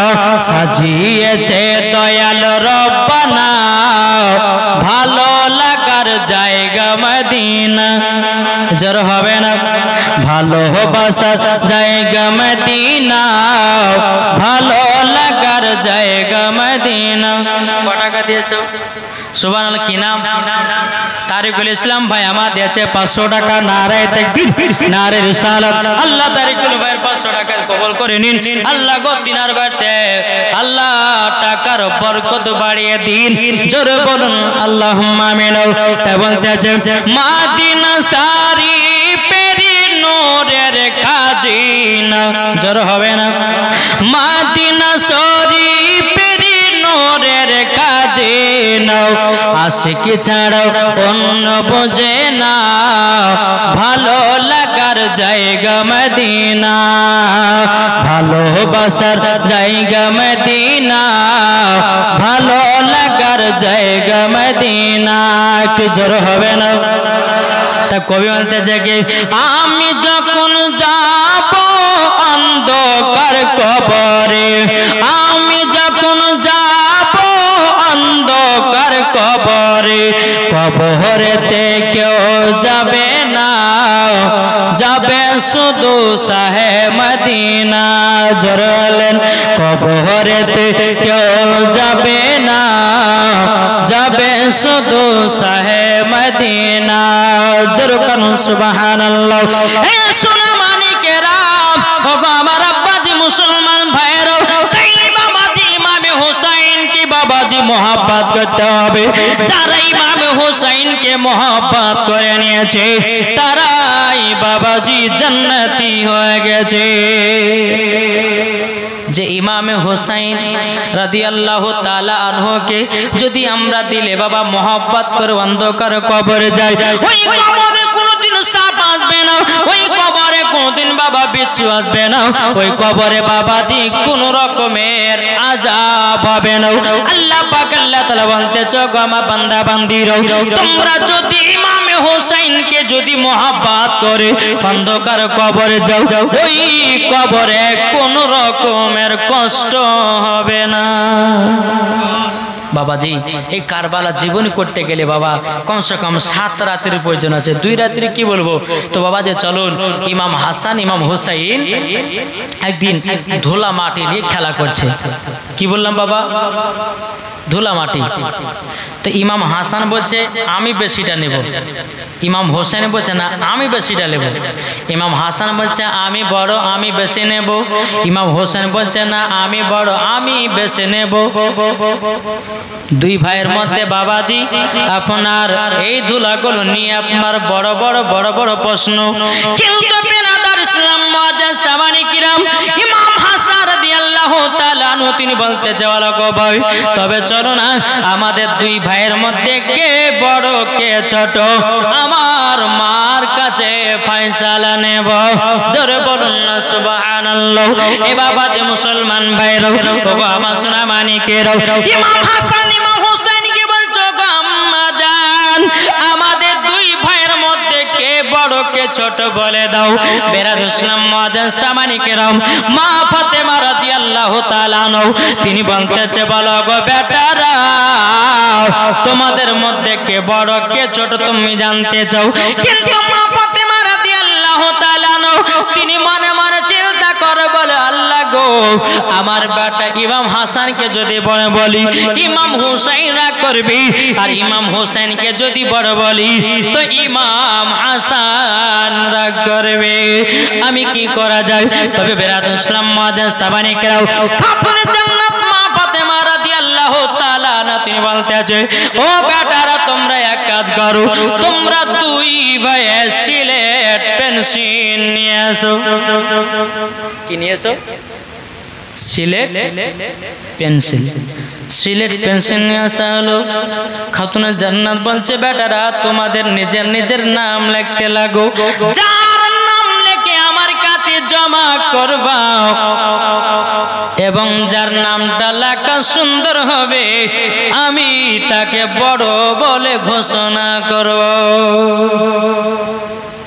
সাজিয়েছে দয়াল রব্বানা ভালো লাগার জায়গা মদিনা জোর হবে না ভালোবাসার জায়গা মদিনা ভালো লাগার জায়গা মদিনা কত টাকা দিয়েছো সুবহানাল্লাহ কি নাম তারিকুল ইসলাম ভাই আমার দিয়েছে 500 টাকা নারে তাকবীর নারে রিসালাত আল্লাহ তারিকুল ভাইয়ের 500 টাকা কবুল করে নিন আল্লাহ গো তিনার বাড়িতে আল্লাহ টাকার বরকত বাড়িয়ে দিন জোরে বলুন আল্লাহুম্মা আমিন তাই বলতেছে মদিনা সারি পেরি নূরের খাজিনা জোরে হবে না মদিনা সারি পেরি নূরের খাজিনা আশিকি ছাড়াও অন্য বোঝে না ভালো লাগার জায়গা মদিনা ভালোবাসার জায়গা মদিনা ভালো লাগার জায়গা মদিনা কি জোর হবে না তা কবি বলতে জাগে আমি যখন যাব অন্ধকার কবরে আমি যখন যাব অন্ধকার কবরে কবরেতে কেউ যাবে না যাবে শুধু শাহে মদিনা জরলেন কবরেতে কেউ যাবে না যাবে শুধু শাহে মদিনা জোর কানুন সুবহানাল্লাহ হে সোনা মানিকেরা ওগো আমার আব্বাজি মুসলমান ভাইরা তাই বাবাজি ইমামে হুসাইন কি বাবাজি মোহাব্বত করতে হবে যারা ইমামে হুসাইন কে মোহাব্বত করে নিয়েছে তারাই বাবাজি জান্নাতি হয়ে গেছে যে ইমামে হুসাইন রাদিয়াল্লাহু তাআলা আনহুকে যদি আমরা দিলে বাবা মোহাব্বত করে অন্ধকার কবরে যাই ওই কবরে কোনোদিন সাপ আসবে না ওই কবরে কোনোদিন বাবা বিচ্ছু আসবে না ওই কবরে বাবাজি কোন রকমের আযাব হবে না আল্লাহ পাক আল্লাহ তাআলা বলতেছে গো আমার বান্দা বান্দিরা তোমরা যদি ইমামে হুসাইনকে যদি মোহাব্বত করে অন্ধকার কবরে যাও ওই কবরে কোন রকমের কষ্ট হবে না বাবাজি এই কারবালা জীবন করতে গেলে বাবা কমসে কম 7 রাতের প্রয়োজন আছে 2 রাত্রি কি বলবো তো বাবা যে চলুন ইমাম হাসান ইমাম হুসাইন একদিন ধুলা মাটি দিয়ে খেলা করছে কি বললাম বাবা ধুলা মাটি তো ইমাম হাসান বলছে আমি বেশিটা নেব ইমাম হোসেন বলছে না আমি বেশিটা নেব ইমাম হাসান বলছে আমি বড় আমি বেশি নেব ইমাম হোসেন বলছে না আমি বড় আমি বেশি নেব দুই ভাইয়ের মধ্যে বাবাজি আপনার এই ধুলাগুলো নিয়ে আপনার বড় বড় প্রশ্ন কিন্তু বিনাদার ইসলাম মুআজ্জাজ সামানি কিরাম ইমাম হাসান রাদিয়াল্লাহু তাআলা আনহু তিনি বলতে যাওয়ার গো ভাই তবে চলো না আমাদের দুই ভাইয়ের মধ্যে কে বড় কে ছোট আমার মার কাছে ফয়সালা নেব জোরে বলুন না সুবহানাল্লাহ এ বাবাজি মুসলমান ভাইরা ওগো আমার সোনা মানিকেরা ইমাম হাসান ইমাম হুসাইনকে বলছো গো আম্মা জান আমাদের দুই ভাইয়ের মধ্যে কে বড় কে ছোট বলে দাও বেরাদ ইসলাম মুআজ্জাজ সামানি কেরাম মা ফাতেমা রাদিয়াল্লাহু তাআলা আনহা তিনি বলতেছে বলো গো বেটারা তোমাদের মধ্যে কে বড় কে ছোট তুমি জানতে চাও কিন্তু মা ফাতেমা রাদিয়াল্লাহু তাআলা আনহা তিনি মনে মনে চিন্তা করে বলে আল্লাহ গো আমার বেটা ইমাম হাসানকে যদি বড় বলি ইমাম হুসাইন রাগ করবে আর ইমাম হুসাইনকে যদি বড় বলি তো ইমাম হাসান রাগ করবে আমি কি করা যায় তবে বেরাত ইসলাম মুআজ্জাজ সাবানি কেরাও খাতুনে জান্নাত মা ফাতেমা রাদিয়াল্লাহু তাআলা না তিনি বলতে আছে ও বেটারা তোমরা এক কাজ করো তোমরা দুই ভাই সিলেট পেন্সিল নিয়ে আসো কি নিয়ে আসো সিলেট পেন্সিল সিলেট পেন্সিল নিয়ে আসা হলো খাতুনে জান্নাত বলছে বেটারা তোমাদের নিজের নিজের নাম লিখতে লাগো যার নাম লিখে আমার কাছে জমা করবা এবং যার নামটা লেখা সুন্দর হবে আমি তাকে বড় বলে ঘোষণা করব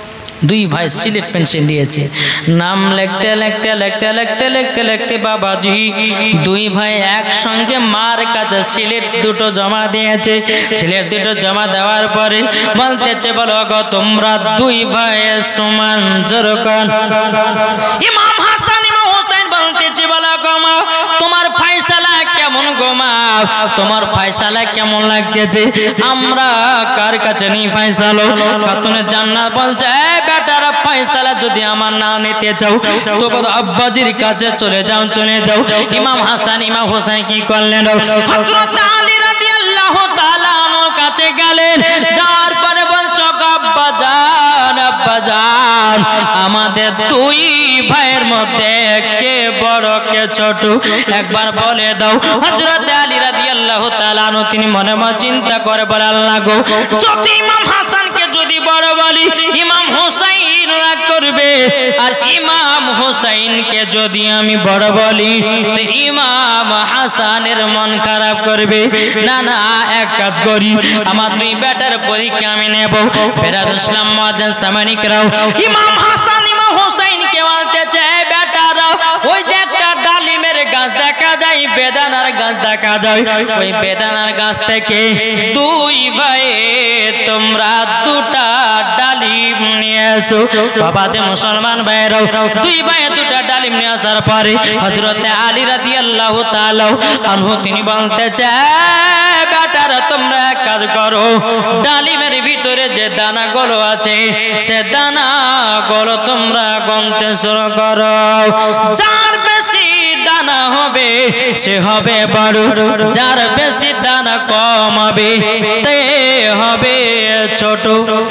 দুই ভাই সিলেট পেন্সিল দিয়েছে, নাম লিখতে লিখতে লিখতে লিখতে লিখতে লিখতে বাবাজি দুই ভাই একসঙ্গে মার কাছে সিলেট দুটো জমা দিয়েছে। সিলেট দুটো জমা দেওয়ার পরে বলতেছে, বলো গো তোমরা দুই ভাই সমান জোরকন। ইমাম হাসান ইমাম হোসেন বলতেছে, বলো গো মা তোমার ফয়সালা কেমন গো মা, তোমার ফয়সালা কেমন লাগতেছে? আমরা কার কাছে নেই ফয়সালা? খাতুনে জান্নাত বলছে, এই বেটারা ফয়সালা যদি আমার না নিতে চাও তো আব্বাজির কাছে চলে যাও, চলে যাও। ইমাম হাসান ইমাম হোসেন কি করলেন? হযরত আলী রাদিয়াল্লাহু তাআলা আনহুর কাছে গেলেন। যাওয়ার পরে বলছো, আব্বাজান আব্বাজান আমাদের দুই ভাইয়ের মধ্যে কে বড় কে ছোট একবার বলে দাও। হযরত আলী রাদিয়াল্লাহু তাআলা আনহু তিনি মনে মনে চিন্তা করে বলে, আল্লাহ গো যদি ইমাম হাসানকে যদি বড় বলি ইমাম হোসেন রাগ করবে, আর ইমাম হোসেনকে যদি আমি বড় বলি তো ইমাম হাসানের মন খারাপ করবে। না না, এক কাজ করি, আমার দুই বেটার পরীক্ষা আমি নেব। বেরাদ ইসলাম মুয়াজ্জিন সামানিকরাও ইমাম হাসান ইমাম হোসেনকে বলতেছে, বেটারা ওই যে একটা ডালিমের গাছ দেখা যায়, বেদানার গাছ দেখা যায়, ওই বেদানার গাছ থেকে দুই ভাই তোমরা দুটা ডালিম নিয়ে এসো। বাবা যে মুসলমান ভাইরাও দুই ভাই দুটা ডালিম নিয়ে আসার পরে হযরত আলী রাদিয়াল্লাহু তাআলা আনহু তিনি বলতেছে, বেটারা তোমরা এক কাজ করো, ডালিমের ভিতরে যে দানাগুলো আছে সে দানাগুলো তোমরা গুনতে শুরু করো। যার বেশি দানা হবে সে হবে বড়, যার বেশি দানা কম হবে তে হবে ছোট।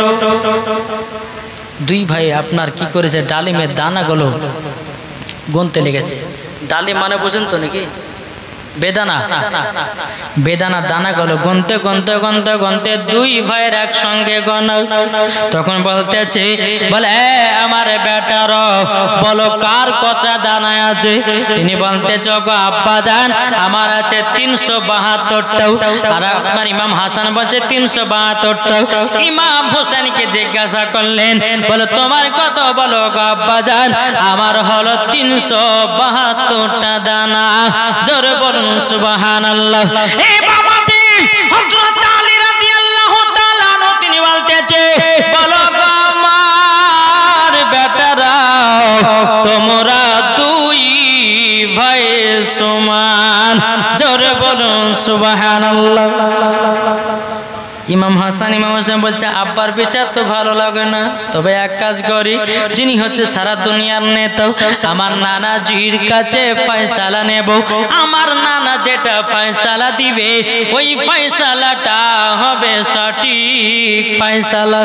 দুই ভাই আপনার কি করেছে, ডালিমের দানাগুলো গুনতে লেগেছে। ডালিম মানে বুঝেন তো নাকি? বেদানা, বেদানা দানাগুলো গুনতে গুনতে গুনতে গুনতে দুই ভাইয়ের একসঙ্গে গণ। তখন বলতেছে, বলে আমার বেটার বলো কার কত দানা আছে? তিনি বলতেছে, গো আব্বাজান আমার আছে 372টাও, আর আপনার ইমাম হাসান বলছে 372টাও। ইমাম হোসেনকে জিজ্ঞাসা করলেন, বলো তোমার কত? বলো গো আব্বাজান আমার হলো 372টা দানা। জোরে বলুন সুবহানাল্লাহ। এই বাবাজি হযরত আলী রাদিয়াল্লাহু তাআলা আনহু তিনি বলতেছে, বলো গো আমার বেটারা তোমরা দুই ভাই সমান। জোরে বলুন সুবহানাল্লাহ। ইমাম হাসান ইমাম হোসেন বলছে, আব্বার বিচার তো ভালো লাগে না, তবে এক কাজ করি, যিনি হচ্ছে সারা দুনিয়ার নেতা আমার নানাজির কাছে ফয়সালা নেব। আমার নানা যেটা ফয়সালা দিবে ওই ফয়সালাটা হবে সঠিক ফয়সালা।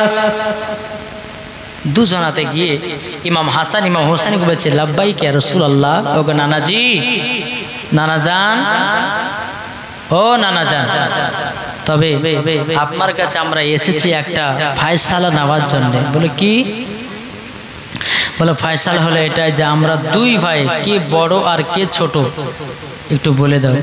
দুজনাতে গিয়ে ইমাম হাসান ইমাম হোসেন বলছে, লাব্বাইক ইয়া রাসূলুল্লাহ। ওগো নানাজি, নানাজান, ও নানাজান, তবে আপনার কাছে আমরা এসেছি একটা ফয়সালা নেওয়ার জন্য। বলে কি? বলে ফয়সালা হলো এটাই যে আমরা দুই ভাই কে বড় আর কে ছোট একটু বলে দাও।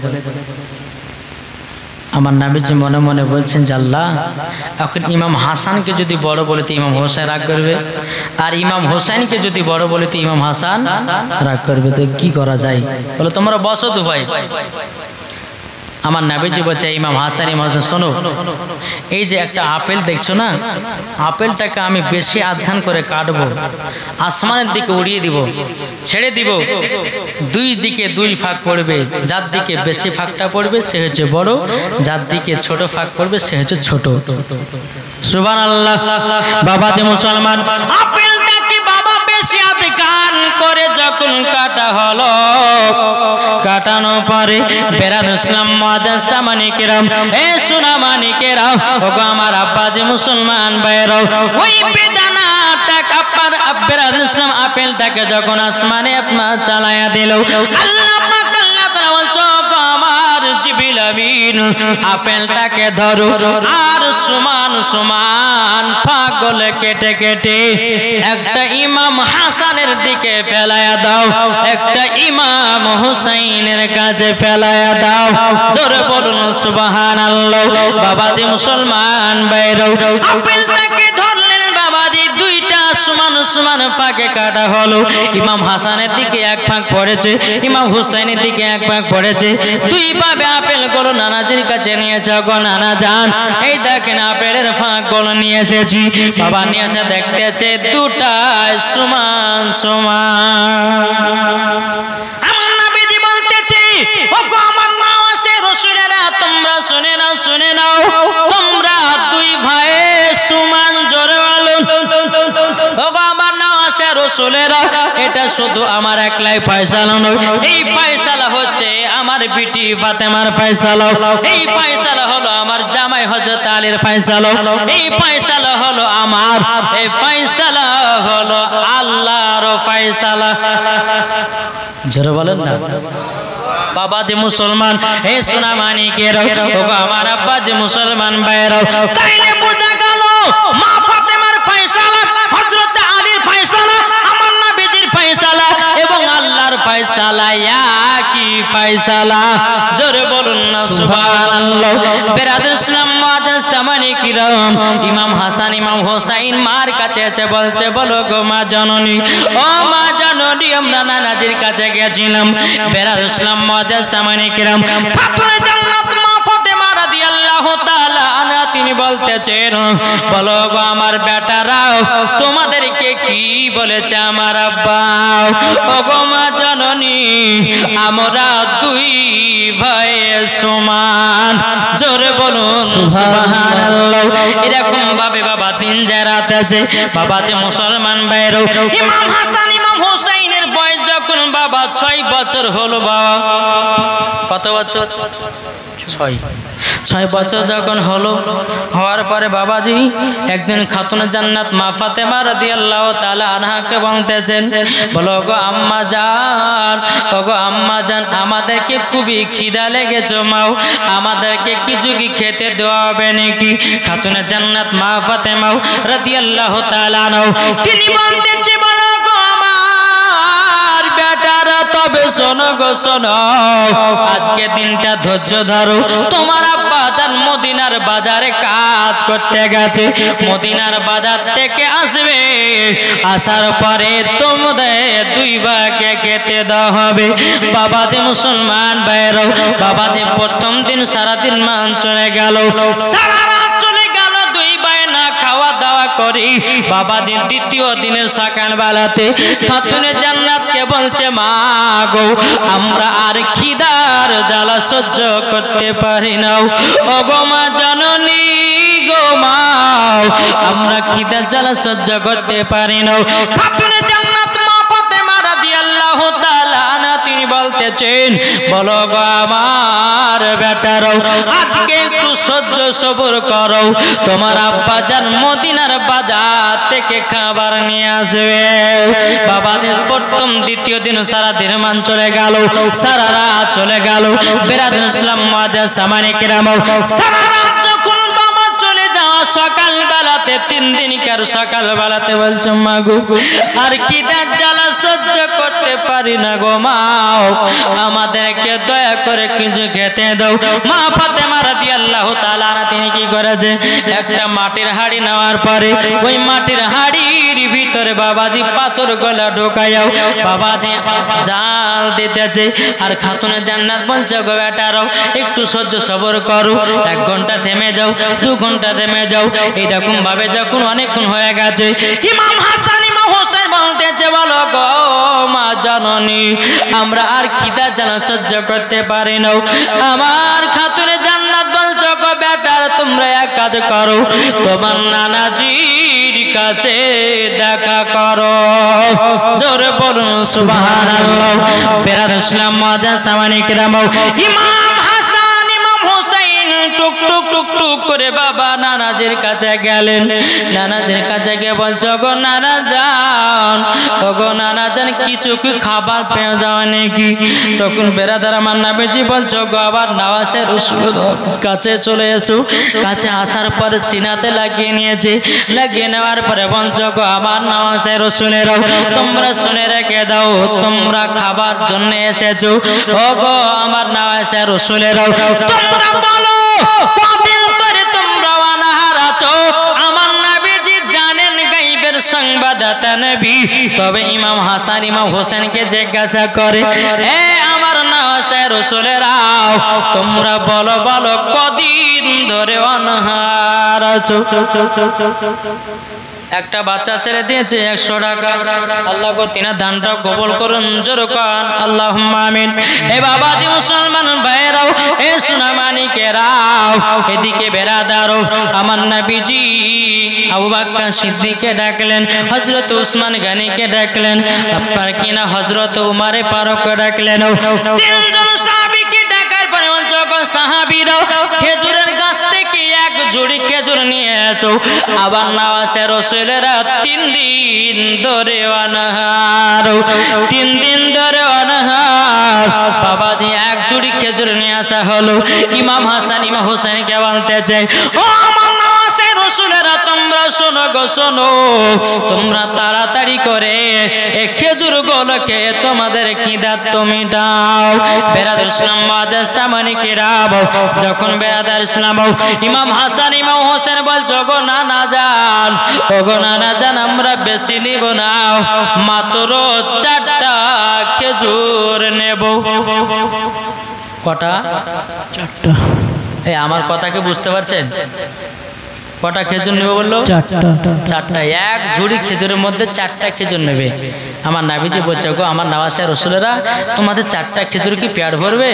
আমার নবীজি মনে মনে বলছেন যে আল্লাহ এখন ইমাম হাসানকে যদি বড় বলে তো ইমাম হোসেন রাগ করবে, আর ইমাম হোসেনকে যদি বড় বলে তো ইমাম হাসান রাগ করবে, তো কি করা যায়? বলে তোমরা বসো তো ভাই। আমার নবীজি বলছে, ইমাম হাসান ইমাম হোসেন শোনো, এই যে একটা আপেল দেখছো না, আপেলটাকে আমি বেশি আধ্যান করে কাটবো, আসমানের দিকে উড়িয়ে দিব, ছেড়ে দিব, দুই দিকে দুই ফাঁক পড়বে, যার দিকে বেশি ফাঁকটা পড়বে সে হচ্ছে বড়, যার দিকে ছোট ফাঁক পড়বে সে হচ্ছে ছোট। সুবহানাল্লাহ। বাবা যে মুসলমান, আপেলটাকে বাবা বেশি আধ্যান করে যখন কাটা হলো, কাটানো পরে বেরাদ ইসলাম মুয়াজ্জিন সামানিকেরাম, এ সোনা মানিকেরাম, ওগো আমার আব্বাজি মুসলমান ভাইরাও, ওই বেদানাটাকে আপনার বেরাদ ইসলাম আপেলটাকে যখন আসমানে আপনার চালায়া দিল, আল্লাহ পাক আল্লাহ তাআলা বলছো, আমার জিবরিল আমিন আপেলটাকে ধরো আর সমান সমান পাগলে কেটে কেটে একটা ইমাম হাসানের দিকে ফেলায়া দাও, একটা ইমাম হুসাইনের কাছে ফেলায়া দাও। জোরে বলুন সুবহানাল্লাহ। বাবাজি মুসলমান ভাইরাও আপেলটাকে ধরলেন, বাবাজি দুইটা সমান সমান ফাঁকে কাটা হলো। ইমাম হাসানের দিকে এক ফাঁক পড়েছে, ইমাম হুসাইনের দিকে এক ফাঁক পড়েছে। দুই ভাবে আপেল গুলো নানাজির কাছে নিয়েছে। গো নানা যান, এই দেখেন আপেলের ফাঁক গুলো নিয়ে এসেছি। বাবা নিয়ে এসে দেখতেছে দুটাই সমান সমান। আমার নবীজি বলতেছে, ও গো আমার নওয়াজের রাসূলেরা, তোমরা শুনে নাও, শুনে নাও, তোমরা দুই ভাই সমান। জোরে বলুন, ও গো আমার নওয়াজের রাসূলেরা, এটা শুধু আমার একলাই ফয়সালা নয়, এই ফয়সালা হচ্ছে আমার বিটি ফাতেমার ফয়সালা, এই ফয়সালা হলো আমার জামাই হযরত আলীর ফয়সালা, এই ফয়সালা হলো আমার, এই ফয়সালা হলো আল্লাহর ফয়সালা। জোরে বলেন না। বাবা যে মুসলমান, হে সোনা মানিকের, ওগো আমার আব্বা যে মুসলমান ভাইরাও, তাইলে বোঝা গেল মা ফাতেমার ফয়সালা, হযরত আলীর ফয়সালা, আমার নবীজির ফয়সালা এবং আল্লাহর ফয়সালা একই ফয়সালা। জোরে বলুন না সুবহানাল্লাহ। বেরাদর ইসলাম মুআজ্জাজ সামানি কিরাম, ইমাম হাসান ইমাম হোসাইন মার কাছে এসে বলছে, বলো গো মা জননী, ও মা জননী, আমরা নানাজির কাছে গেছিলাম। বেরাদর ইসলাম মুআজ্জাজ সামানি কিরাম, খাতুনে জান্নাত মা ফাতেমা রাদিয়াল্লাহু তাআলা আনহা তিনি বলতেছেন, বলো গো আমার বেটারাও, তোমাদেরকে কি বলেছে আমার আব্বা? ও গো মা জননী, আমরা দুই ভাই সমান। জোরে বলুন সুবহানাল্লাহ। এরকম ভাবে বাবা দিন যায় রাত আছে, বাবা যে মুসলমান ভাইরাও, ইমাম হাসান ইমাম হোসাইনের বয়স যখন বাবা 6 বছর হলো। বাবা কত বছর? 6 বছর যখন হলো, হওয়ার পরে বাবাজি একদিন খাতুনে জান্নাত মা ফাতেমা রাদিয়াল্লাহু তাআলা আনহাকে বলতেছেন, বলো গো আম্মা জান, ও গো আম্মা জান, আমাদেরকে খুবই খিদা লেগেছে, মাও আমাদেরকে কিছু কি খেতে দেওয়া হবে নাকি? খাতুনে জান্নাত মা ফাতেমা রাদিয়াল্লাহু তাআলা আনহা তিনি বলতেছে, বলো গো আমার বেটারা, তবে শোনো গো শোনো, আজকে দিনটা ধৈর্য ধরো। তোমার আব্বা জান মদিনার বাজারে কাজ করতে গেছে, মদিনার বাজার থেকে আসবে, আসার পরে তোমাদের দুই ভাইকে খেতে দেওয়া হবে। বাবাজি মুসলমান ভাইরাও, বাবাজি প্রথম দিন সারাদিন মান চলে গেল, সারা রাত চলে গেল, দুই ভাই না খাওয়া দাওয়া করি। বাবাজি দ্বিতীয় দিনের সকাল বেলাতে খাতুনে জান্নাতকে বলছে, মা গো, আমরা আর খিদার জ্বালা সহ্য করতে পারি না। ও গো মা জননী গো মা, আমরা খিদার জ্বালা সহ্য করতে পারি না। খাতুনে জান্নাত মা ফাতেমা রাদিয়াল্লাহু তাআলা আনহা তিনি বলতেছেন, বলো গো আমার বেটারাও, আজকে একটু সহ্য সবর করো, তোমার আব্বা জান মদিনার বাজার থেকে খাবার নিয়ে আসবে। বাবাদের প্রথম দ্বিতীয় দিন সারা দিন মান চলে গেল, সারা রাত চলে গেল। বেরাদর ইসলাম মুআজ্জাজ সামানি কিরাম, সারা রাত যখন বাবা চলে যাওয়া, সকাল বেলাতে 3 দিনকার সকাল বেলাতে বলছে, মা গো আর খিদার জ্বালা সহ্য করতে পারি না গো মা, আমাদেরকে দয়া করে কিছু খেতে দাও। মা ফাতেমা রাদিয়াল্লাহু তাআলা তিনি কি করেছে, একটা মাটির হাড়ি নেওয়ার পরে ওই মাটির হাড়ির ভিতরে বাবাজি পাথর গলা ঢোকায়াও, বাবাজি জাল দিতেছে। আর খাতুনে জান্নাত বলছে, গো বেটারাও একটু সহ্য সবর করো, 1 ঘন্টা থেমে যাও, 2 ঘন্টা থেমে যাও। এইরকম ভাবে যখন অনেকক্ষণ হয়ে গেছে, ইমাম হাসান ইমাম হোসেন বলতেছে, বলো গো মা জননী, আমরা আর খিদা জ্বালা সহ্য করতে পারি না। আমার খাতুনে জান্নাত বলছো, গো বেটার তোমরা এক কাজ করো, তোমার নানাজির কাছে দেখা করো। জোরে বলুন সুবহানাল্লাহ। বেরাদর ইসলাম মুআজ্জাজ সামানি কিরাম, ইমাম হাসান ইমাম হোসেন টুক টুক টুক টুক করে বাবা নানাজির কাছে গেলেন। নানাজির কাছে গিয়ে বলছো, গো নানা জান, ও গো নানা জান, কিছু কি খাবার পেয়ে যাওয়া নাকি? তখন বেরাদার আমার নবীজি বলছো, গো আবার নওয়াজের রাসূল কাছে চলে এসো। কাছে আসার পর সিনাতে লাগিয়ে নিয়েছে, লাগিয়ে নেওয়ার পরে বলছো, গো আমার নওয়াজের রাসূলেরাও, তোমরা শুনে রেখে দাও, তোমরা খাবার জন্য এসেছো। ও গো আমার নওয়াজের রাসূলেরাও, তোমরা বলো কদিন ধরে তোমরা অনাহার আছো? আমার নবীজি জানেন গায়বের সংবাদদাতা নবী। তবে ইমাম হাসান ইমাম হোসেনকে জিজ্ঞাসা করে, এ আমার নওয়াসে রাসূলেরাও, তোমরা বলো বলো কদিন ধরে অনাহার আছো? একটা বাচ্চা ছেড়ে দিয়েছে 100 টাকা। আল্লাহ গো তিনা দানটা কবুল করুন, জোরে কান আল্লাহুম্মা আমিন। এ বাবাজি মুসলমান ভাইরাও, এ সোনামানিকেরাও, এদিকে বেরাদারও, আমার নবীজি আবু বকর সিদ্দিককে ডাকলেন, হযরত উসমান গনিকে ডাকলেন, আপনার কিনা হযরত উমারে ফারুককে ডাকলেন। তিনজন সাহাবীকে ডাকার পরে যখন সাহাবীরাও খেজুরের গাছ থেকে এক ঝুড়ি খেজুর নিয়ে এসো, আবার নওয়াসে রাসূলেরা 3 দিন ধরে অনাহার, 3 দিন ধরে অনাহার। বাবাজি এক ঝুড়ি খেজুর নিয়ে আসা হলো। ইমাম হাসান ইমাম হোসেনকে বলতে চাই, ও আমার নওয়াসে রাসূলেরা, তোমরা শোনো গো শোনো, তোমরা তাড়াতাড়ি করে এই খেজুর গুলোকে তোমাদের খিদাত মিটাও। বেরাদার ইসলাম মাদের সামনে কিরাব, যখন বেরাদার ইসলাম ইমাম হাসান ইমাম হোসেন বলছো, গো নানা জান, ও গো নানা জান, আমরা বেশি নিব না, মাত্র 4টা খেজুর নেব। কটা? 4টা। এই আমার কথাকে বুঝতে পারছেন? কটা খেজুর নেবে বললো? 4টা। এক ঝুড়ি খেজুরের মধ্যে 4টা খেজুর নেবে। আমার নবীজি বলছে, গো আমার নওয়াসে রাসূলেরা, তোমাদের 4টা খেজুর কি পেট ভরবে?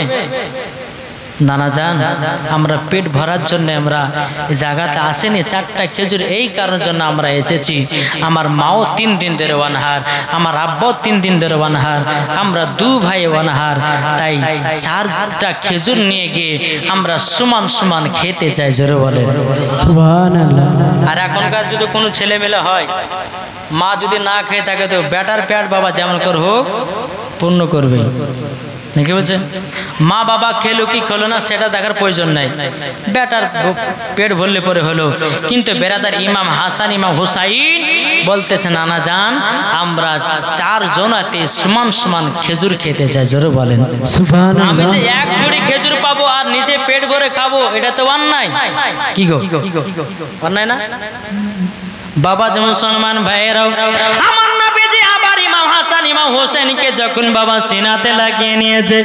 নানা জান, আমরা পেট ভরার জন্য আমরা এই জায়গাতে আসেনি, 4টা খেজুর এই কারণের জন্য আমরা এসেছি। আমার মাও 3 দিন ধরে অনাহার, আমার আব্বাও 3 দিন ধরে অনাহার, আমরা 2 ভাই অনাহার, তাই 4টা খেজুর নিয়ে গিয়ে আমরা সমান সমান খেতে চাই। জোরে বলে সুবহানাল্লাহ। আর এখনকার যদি কোনো ছেলে মেলে হয়, মা যদি না খেয়ে থাকে, তো বেটার পেট বাবা যেমন করে হোক পূর্ণ করবে, নাকি বলছে? মা বাবা খেলো কি খেলো না সেটা দেখার প্রয়োজন নাই, বেটার পেট ভরলে পরে হলো। কিন্তু বেরাদার ইমাম হাসান ইমাম হুসাইন বলতেছে, নানা জান, আমরা 4 জনাতে সমান সমান খেজুর খেতে চাই। জোরে বলেন সুবহানাল্লাহ। আমি যে এক ঝুড়ি খেজুর পাবো আর নিজে পেট ভরে খাবো, এটা তো অন্যায়। কি গো, অন্যায় না? বাবা যেমন সম্মান ভাইয়েরাও, আমার নবীজি আবার ইমাম হাসান ইমাম হোসেনকে যখন বাবা সিনাতে লাগিয়ে নিয়েছে,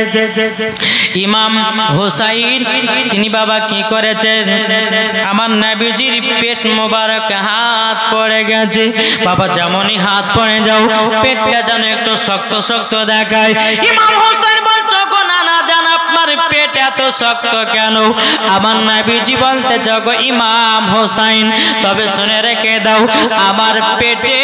ইমাম হোসাইন তিনি বাবা কি করেছেন, আমার নবীজির পেট মোবারক হাত পড়ে গেছে। বাবা যেমনই হাত পড়ে যাও, পেটটা যেন একটু শক্ত শক্ত দেখায়। ইমাম হোসেন বলছো, গো নানা জান, আপনার পেট এত শক্ত কেন? আমার নবীজি বলতে গো ইমাম হোসাইন, তবে শুনে রেখে দাও, আমার পেটে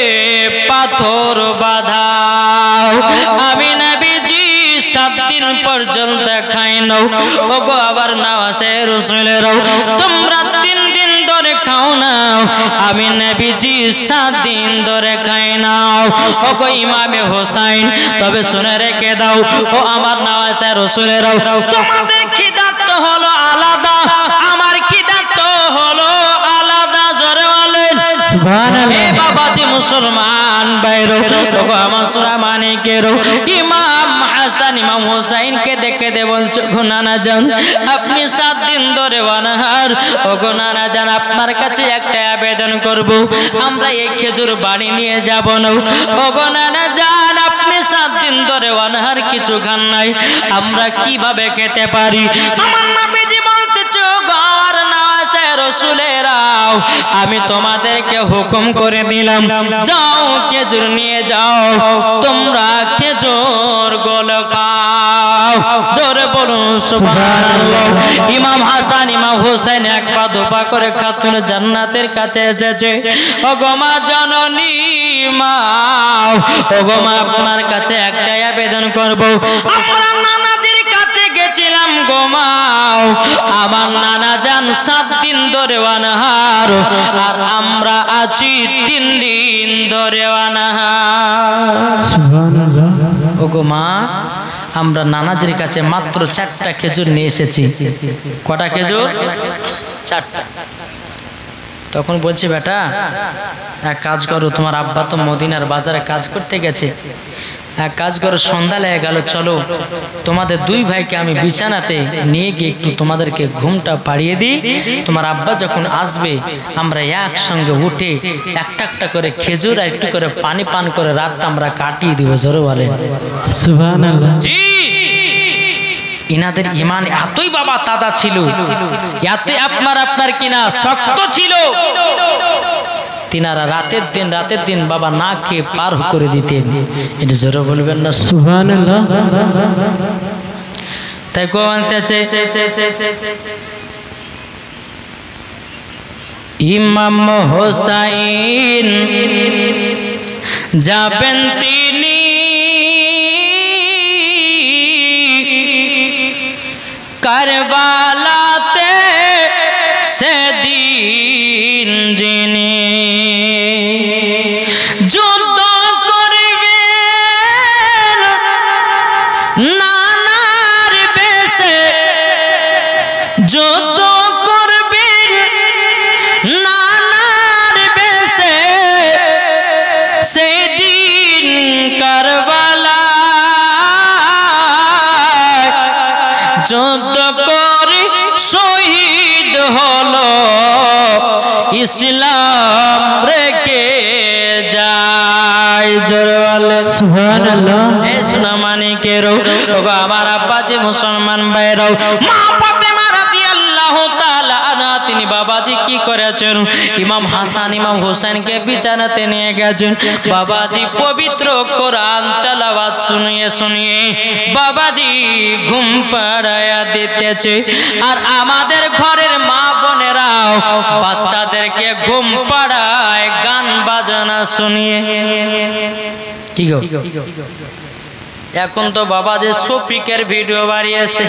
পাথর বাঁধাও। আমি নবীজি 7 দিন পর্যন্ত খাই নাও। ও গো আবার নওয়াসে রাসূলেরাও, তোমরা 3 দিন ধরে খাও না, আমি নবীজি 7 দিন ধরে খাই নাও। ও গো ইমামে হোসাইন, তবে শুনে রেখে দাও, ও আমার নওয়াসে রাসূলেরাও, তোমাদের খিদাত তো হলো আলাদা, আমার খিদাত তো হলো আলাদা। জোরে বলেন সুবহানাল্লাহ। এ বাবাজি মুসলমান বাইরো, ও গো আমার সোনামানিকেরও, ইমাম হাসান ইমাম হোসাইনকে দেখে দে বলছো, গো নানা জান, আপনি 7 দিন ধরে অনাহার। ও গো নানা জান, আপনার কাছে একটা আবেদন করব, আমরা এই খেজুর বাড়ি নিয়ে যাব না। ও গো নানা জান, আপনি 7 দিন ধরে অনাহার, কিছু খান নাই, আমরা কিভাবে খেতে পারি? আমার নবীজি বলতেছো, গো আমার নওয়াসে রাসূলেরাও, আমি তোমাদেরকে হুকুম করে দিলাম, যাও খেজুর নিয়ে যাও, তোমরা খেজুর গুলো খাও। জোরে বলুন সুবহানাল্লাহ। ইমাম হাসান ইমাম হোসেন 1 পা 2 পা করে খাতুন জান্নাতের কাছে এসেছে। ও গো মা জননী মা, ও গো মা, আপনার কাছে একটাই আবেদন করব, আমরা নানাজির কাছে গেছিলাম গো মা, আমার নানা জান 7 দিন ধরে অনাহার, আর আমরা আছি 3 দিন ধরে অনাহার। সুবহানাল্লাহ। ও গো মা, আমরা নানাজির কাছে মাত্র 4টা খেজুর নিয়ে এসেছি। কটা খেজুর? 4টা। তখন বলছি, বেটা এক কাজ করো, তোমার আব্বা তো মদিনার বাজারে কাজ করতে গেছে, এক কাজ করো, সন্ধ্যা লেগে গেল, চলো তোমাদের দুই ভাইকে আমি বিছানাতে নিয়ে গিয়ে একটু তোমাদেরকে ঘুমটা পাড়িয়ে দিই। তোমার আব্বা যখন আসবে আমরা একসঙ্গে উঠে একটা একটা করে খেজুর আর একটু করে পানি পান করে রাতটা আমরা কাটিয়ে দিব। জোরে বলে সুবহানাল্লাহ। জি, ইনাদের ইমান এতই বাবা তাজা ছিল, এতই আপনার কিনা শক্ত ছিল, তিনারা রাতের দিন বাবা না খেয়ে পার করে দিতেন। এটা জোরে বলবেন না সুবহানাল্লাহ। তাই কোয়ান্তেছে ইমাম হোসাইন যাবেন তিনি কারবালাতে সেদিন যিনি যুদ্ধ করবেন নানার বেশে, যুদ্ধ করবেন নানার বেশে সেদিন কারবালায় যুদ্ধ করে শহীদ হলো ইসলাম রেখে যায়। জোরে বলে সুবহানাল্লাহ। এই সোনা মানিকেরও ওগো আমার আব্বাজি মুসলমান ভাইরাও, মা ফাতেমা রাদিয়াল্লাহু তাআলা আনহা তিনি বাবাজি কি করেছেন, ইমাম হাসান ইমাম হোসেনকে বিছানাতে নিয়ে গেছেন। বাবাজি পবিত্র কোরআন তেলাওয়াত শুনিয়ে শুনিয়ে বাবাজি ঘুম পাড়ায়া দিতেছে। আর আমাদের ঘরের মা বোনেরাও বাচ্চাদেরকে ঘুম পাড়ায় গান বাজনা শুনিয়ে। কি গো, এখন তো বাবাজি শফিকের ভিডিও বাড়িয়েছে,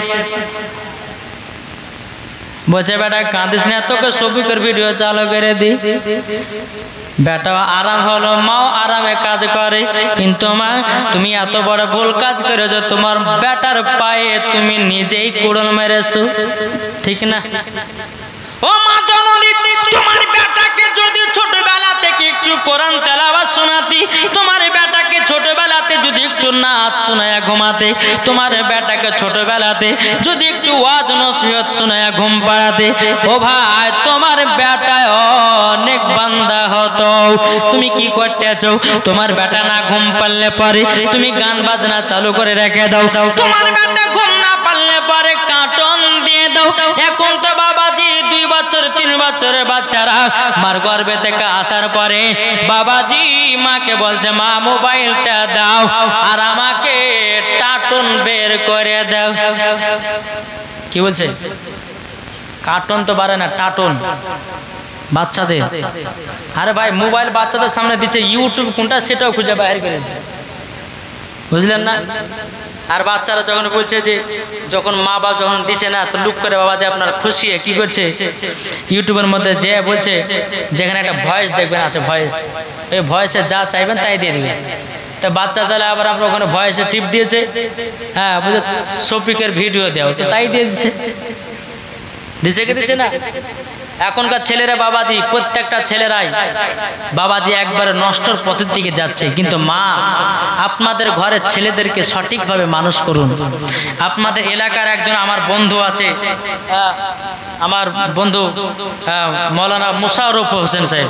বলছে বেটা কাঁদিস না, তোকে শফিকের ভিডিও চালু করে দি। বেটা আরাম হলো, মাও আরামে কাজ করে, কিন্তু মা তুমি এত বড় ভুল কাজ করেছো, তোমার বেটার পায়ে তুমি নিজেই কুড়ুল মেরেছো, ঠিক না? ও মা জননী, তোমার বেটাকে যদি ছোটবেলা থেকে একটু কোরআন তেলাওয়াত শোনাতি, তোমার বেটাকে ছোটবেলাতে যদি একটু নাচ শোনায়া ঘুমাতে, তোমার বেটাকে ছোটবেলাতে যদি একটু ওয়াজ নসিহত শোনায়া ঘুম পাড়াতে, ও ভাই তোমার বেটায় অনেক বান্দা হতো। তুমি কি করতেছো, তোমার বেটা না ঘুম পারলে পরে তুমি গান বাজনা চালু করে রেখে দাও, তোমার বেটা ঘুম না পারলে পরে কার্টুন দিয়ে দাও। এখন তো বাবাজি 2 বছর 3 বছরের বাচ্চারা মার গর্ভে থেকে আসার পরে বাবাজি মাকে বলছে মা মোবাইলটা দাও আর আমাকে কার্টুন বের করে দাও। কি বলছে? কার্টুন তো পারে না, টাটুন বাচ্চাদের। আরে ভাই মোবাইল বাচ্চাদের সামনে দিচ্ছে, ইউটিউব কোনটা সেটাও খুঁজে বাইরে করেছে, বুঝলেন না? আর বাচ্চারা যখন বলছে যে যখন মা বাবা যখন দিচ্ছে না, তো লুক করে বাবা যে আপনার খুশি কি করছে, ইউটিউবের মধ্যে যে বলছে যেখানে একটা ভয়েস দেখবেন আছে, ভয়েস, ওই ভয়েসে যা চাইবেন তাই দিয়ে দিবেন। তো বাচ্চা চাইলে আবার আপনার ওখানে ভয়েসে টিপ দিয়েছে, হ্যাঁ বুঝে শফিকের ভিডিও দেওয়া, তো তাই দিয়ে দিচ্ছে, দিচ্ছে কি দিচ্ছে না? এখনকার ছেলেরা বাবাজি, প্রত্যেকটা ছেলেরাই বাবাজি একবারে নষ্টর পথের দিকে যাচ্ছে। কিন্তু মা আপনাদের ঘরের ছেলেদেরকে সঠিকভাবে মানুষ করুন। আপনাদের এলাকার একজন আমার বন্ধু আছে, আমার বন্ধু মৌলানা মুশাররফ হোসেন সাহেব,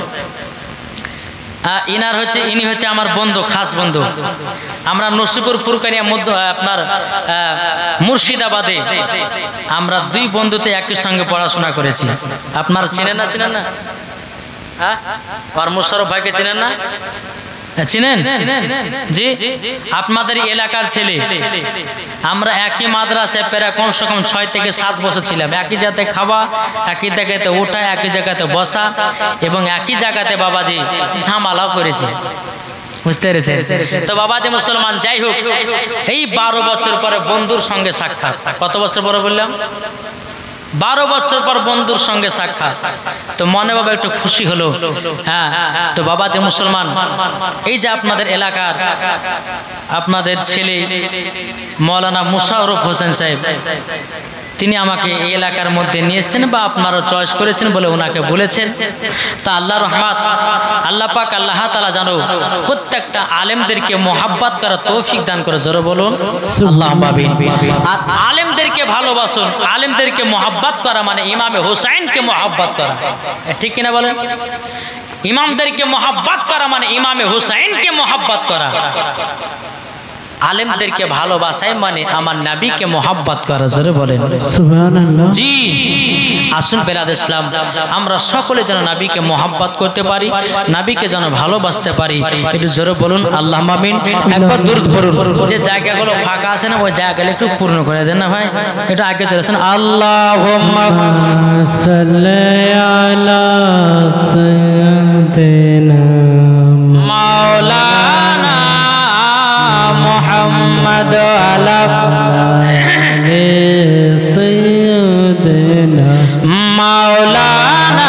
ইনি হচ্ছে আমার বন্ধু, খাস বন্ধু। আমরা নসিপুর ফুরকানিয়া মধ্য আপনার মুর্শিদাবাদে আমরা 2 বন্ধুতে একই সঙ্গে পড়াশোনা করেছি। আপনারা চিনেন না? হ্যাঁ, আর মুশাররফ ভাইকে চিনেন না? চিনেন? জি, আপনাদের এলাকার ছেলে। আমরা একই মাদ্রাসায় প্রায় কমসে কম 6 থেকে 7 বছর ছিলাম। একই জায়গাতে খাওয়া, একই জায়গাতে ওঠা, একই জায়গাতে বসা এবং একই জায়গাতে বাবাজি ঝামেলাও করেছে, বুঝতে পেরেছেন? তো বাবাজি মুসলমান, যাই হোক, এই 12 বছর পরে বন্ধুর সঙ্গে সাক্ষাৎ। কত বছর পরে বললাম? 12 বছর পর বন্ধুর সঙ্গে সাক্ষাৎ। তো মনে বাবা একটু খুশি হলো। হ্যাঁ, তো বাবাজি মুসলমান, এই যে আপনাদের এলাকার আপনাদের ছেলে মৌলানা মুশাররফ হোসেন সাহেব, তিনি আমাকে এই এলাকার মধ্যে নিয়েছেন বা আপনারা চয়েস করেছেন বলে ওনাকে বলেছেন। তা আল্লাহ রহমত, আল্লাহ পাক আল্লাহ তাআলা জানো প্রত্যেকটা আলেমদেরকে মোহাব্বত করার তৌফিক দান করে। জোরে বলুন আল্লাহুম্মা আমিন। আর আলেমদেরকে ভালোবাসুন। আলেমদেরকে মোহাব্বত করা মানে ইমামে হুসাইনকে মোহাব্বত করা, ঠিক কিনা বলেন? ইমামদেরকে মোহাব্বত করা মানে ইমামে হুসাইনকে মোহাব্বত করা। আলেমদেরকে ভালোবাসায় মানে আমার নবীকে মোহাব্বত করা। জোরে বলেন সুবহানাল্লাহ। জি, আসুন বেলাদ ইসলাম আমরা সকলে যেন নবীকে মোহাব্বত করতে পারি, নবীকে যেন ভালোবাসতে পারি। একটু জোরে বলুন আল্লাহুম্মা আমিন। একবার দুরূদ পড়ুন। যে জায়গাগুলো ফাঁকা আছে না ওই জায়গাগুলো একটু পূর্ণ করে দেন না ভাই। এটা আগে চলেছেন আল্লাহুম্মা সাল্লি আলা সাইয়্যিদিনা মাওলানা মুহাম্মদ আলা সাইয়্যিদিনা মাওলানা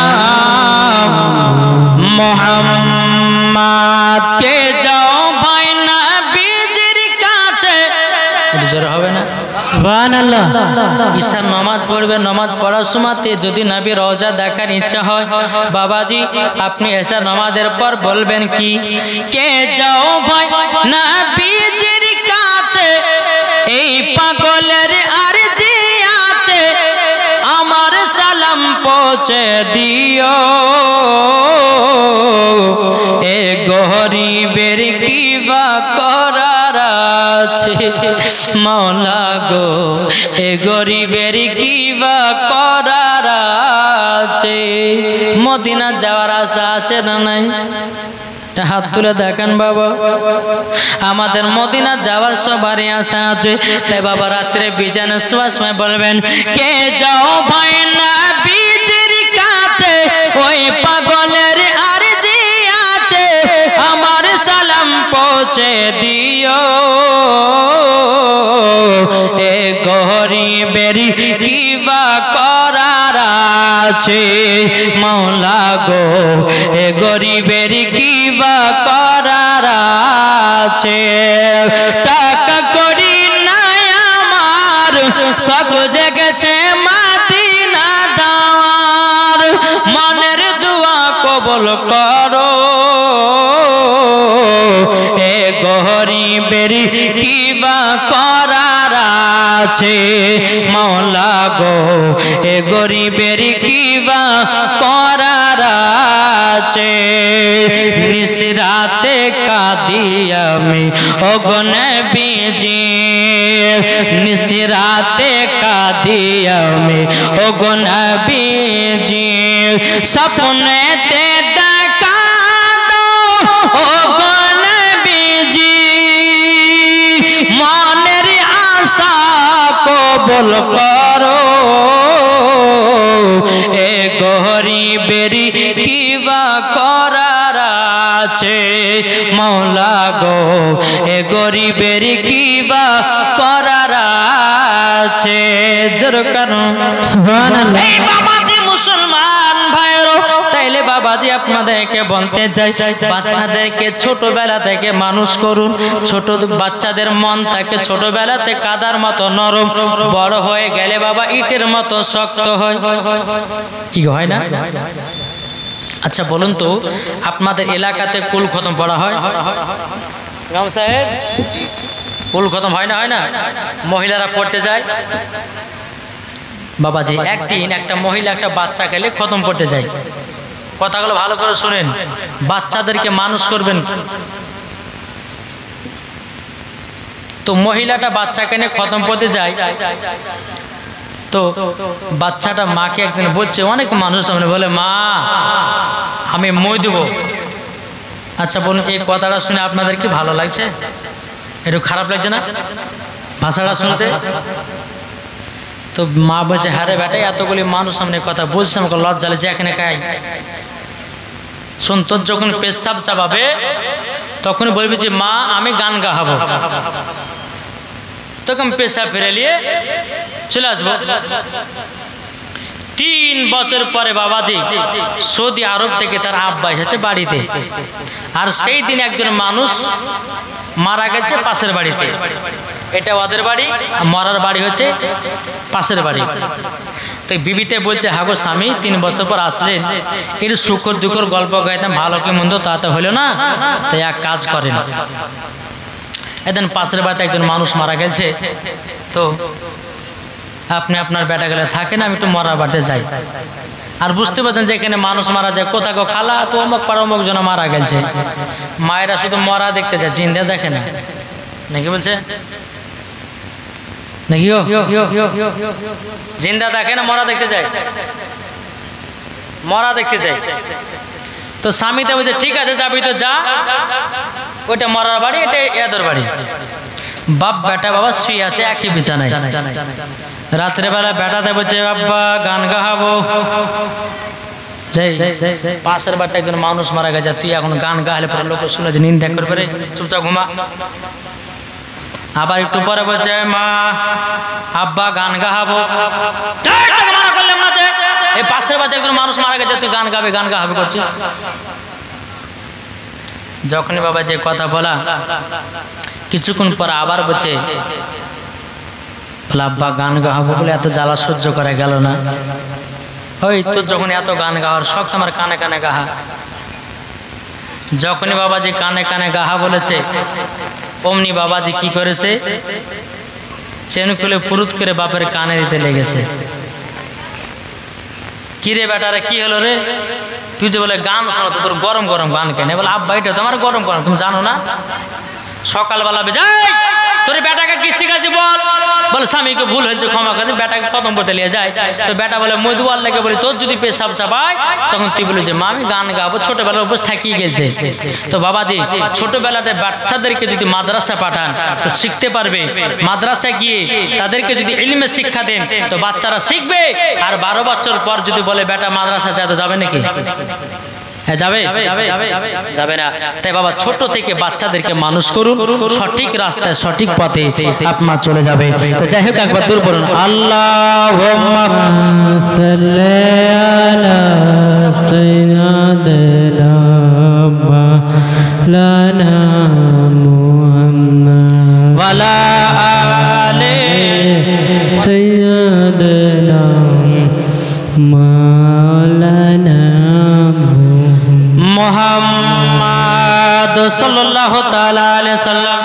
মুহাম্মদ কে যাও ভাই নবীজির কাছে। এটা জোরে হবে না? সুবহানাল্লাহ। ঈশার নামাজ পড়বে, নামাজ পড়ার সময়তে যদি নবী রওজা দেখার ইচ্ছা হয় বাবাজি আপনি ঈশার নামাজের পর বলবেন কি, কে যাও ভাই নবীজির কাছে, এই পাগলের আরজি আছে, আমার সালাম পৌঁছে দিও, এ গরিবের কি বা করার আছে মাওলা গো, এ গরিবের কি বা করার আছে। মদিনা যাওয়ার আশা আছে না নাই? হাত তুলে দেখেন বাবা। আমাদের মদিনা যাওয়ার সবারই আশা আছে। তাই বাবা রাত্রে বিজানের সময় বলবেন, কে যাও ভাই নবীজির কাছে, ওই পাগলের আরজি আছে, আমার সালাম পৌঁছে দিও, এ গরিবের কি বা করার আছে মাওলা গো, এ গরিবের কি বা করার আছে। টাকা করি নাই আমার, শখ জেগেছে মদিনা যাওয়ার, মনের দোয়া কবুল করো, এ গরিবের কি বা করার আছে মাওলা গো, এ গরিবের কি বা করার আছে। নিশরাতে কাঁদি আমি ওগো নবীজি, নিশরাতে কাঁদি আমি ওগো নবীজি, স্বপ্নেতে দেখা দাও ওগো নবীজি, মনের আশা কবুল করো, এ গরিবের কি বা করার আছে মাওলা গো, এ গরিবের কি বা করার আছে। জোর কারণ সুবহানাল্লাহ। এই বাবাজি মুসলমান ভাইরা, তাইলে বাবাজি আপনাদেরকে বলতে চাই বাচ্চাদেরকে ছোটবেলা থেকে মানুষ করুন। ছোট বাচ্চাদের মন থাকে ছোটবেলাতে কাদার মতো নরম, বড় হয়ে গেলে বাবা ইটের মতো শক্ত হয়। কি হয় না? আচ্ছা বলুন তো আপনাদের এলাকাতে কুল খতম পড়া হয়? ইমাম সাহেব কুল খতম হয় না? হয় না? মহিলারা পড়তে যায় বাবাজি। একদিন একটা মহিলা একটা বাচ্চা গেলে খতম পড়তে যায়। কথাগুলো ভালো করে শুনেন। বাচ্চাদেরকে মানুষ করবেন তো মহিলাটা বাচ্চাকে নিয়ে খতম পড়তে যায়। তো বাচ্চাটা মাকে একদিন বলছে, অনেক মানুষ সামনে বলে, মা আমি মই দেবো। আচ্ছা বলুন এই কথাটা শুনে আপনাদের কি ভালো লাগছে? একটু খারাপ লাগছে না ভাষাটা শুনতে? তো মা বলছে, হ্যাঁ রে বেটা এতগুলি মানুষ সামনে কথা বলছে, আমাকে লজ্জা লাগছে, এখানে খাই শোন, তোর যখন পেশাব চাপাবে তখন বলবি যে মা আমি গান গাহাবো, তখন পেশাব ফিরে নিয়ে চলে আসবো। 3 বছর পরে বাবাজি সৌদি আরব থেকে তার আব্বা এসেছে বাড়িতে, আর সেই দিন একজন মানুষ মারা গেছে পাশের বাড়িতে। এটা ওদের বাড়ি, মরার বাড়ি হচ্ছে পাশের বাড়ি। তো বিবিতে বলছে, হাগো স্বামী 3 বছর পর আসলেন, এর সুখর দুঃখর গল্প গাইতাম, ভালো কি মন্দ তা তো হলো না, তাই এক কাজ করেন, একদিন পাশের বাড়িতে একজন মানুষ মারা গেছে, তো আপনি আপনার বেটা গেলে থাকেন, আমি একটু মরার বাড়িতে যাই। আর বুঝতে পারছেন যে এখানে মানুষ মারা যায়, কোথাও খালা তো অমুক পাড়া অমুক জন মারা গেছে, মায়েরা শুধু মরা দেখতে যায়, জিন্দা দেখে না, নাকি বলছে নাকি জিন্দা দেখে না, মরা দেখতে যায়, মরা দেখতে যায়। তো স্বামীতে বলছে ঠিক আছে যাবি তো যা, ওইটা মরার বাড়ি, এটা এদের বাড়ি। বাপ বেটা বাবা শুয়ে আছে একই বিছানায়। রাত্রেবেলা বেটাতে বলছে বাবা গান গাহাবো, পাশের বাড়িতে একজন মানুষ মারা গেছে, তুই এখন গান গাহলে পরে লোক শুনে যে নিন্দা করবে, চুপচাপ ঘুমা। আবার একটু পরে বলছে মা আব্বা গান গাহাবো, মানা করলাম না যে এই পাশের বাড়িতে একজন মানুষ মারা গেছে, তুই গান গাবে, গান গাহাবে করছিস। যখনই বাবা যে কথা বলা, কিছুক্ষণ পর আবার বলছে আব্বা গান গাহাবো বলে এত জ্বালা সহ্য করা গেল না, ওই তোর যখন এত গান গাওয়ার শখ, আমার কানে কানে গাহা। যখনই বাবাজি কানে কানে গাহা বলেছে, অমনি বাবাজি কি করেছে, চেন খুলে পুরুত করে বাপের কানে দিতে লেগেছে। কি রে বেটারে কি হলো রে, তুই যে বলে গান শোনো, তোর গরম গরম গান কেন? বলে আব্বা এটা তোমার গরম গরম, তুমি জানো না? সকালবেলা বেজাই তোর বেটাকে কি শিখাচ্ছি বল, বলে স্বামীকে ভুল হয়েছে ক্ষমা করে, বেটাকে খতম করতে নিয়ে যায়। তো বেটা বলে মধু আল্লাহকে বলি তোর যদি পেশাব চাপায়, তখন তুই বলি যে মা আমি গান গাবো, ছোটবেলার উপর থাকিয়ে গেছে। তো বাবাজি ছোটবেলাতে বাচ্চাদেরকে যদি মাদ্রাসা পাঠান তো শিখতে পারবে, মাদ্রাসায় গিয়ে তাদেরকে যদি ইলমে শিক্ষা দেন তো বাচ্চারা শিখবে। আর 12 বছর পর যদি বলে বেটা মাদ্রাসা যায়, তো যাবে নাকি? হ্যাঁ যাবে, যাবে না। তাই বাবা ছোট থেকে বাচ্চাদেরকে মানুষ করুন, সঠিক রাস্তায় সঠিক পথে আপনার চলে যাবে। তো যাই হোক একবার দূর পড়ুন, আল্লাহুম্মা সাল্লি আলা সাইয়্যিদিনা মাওলানা মুহাম্মদ ওয়া আলা আলি সাইয়্যিদিনা মাওলানা মুহাম্মদ সাল্লাল্লাহু তাআলা আলাইহি সাল্লাম।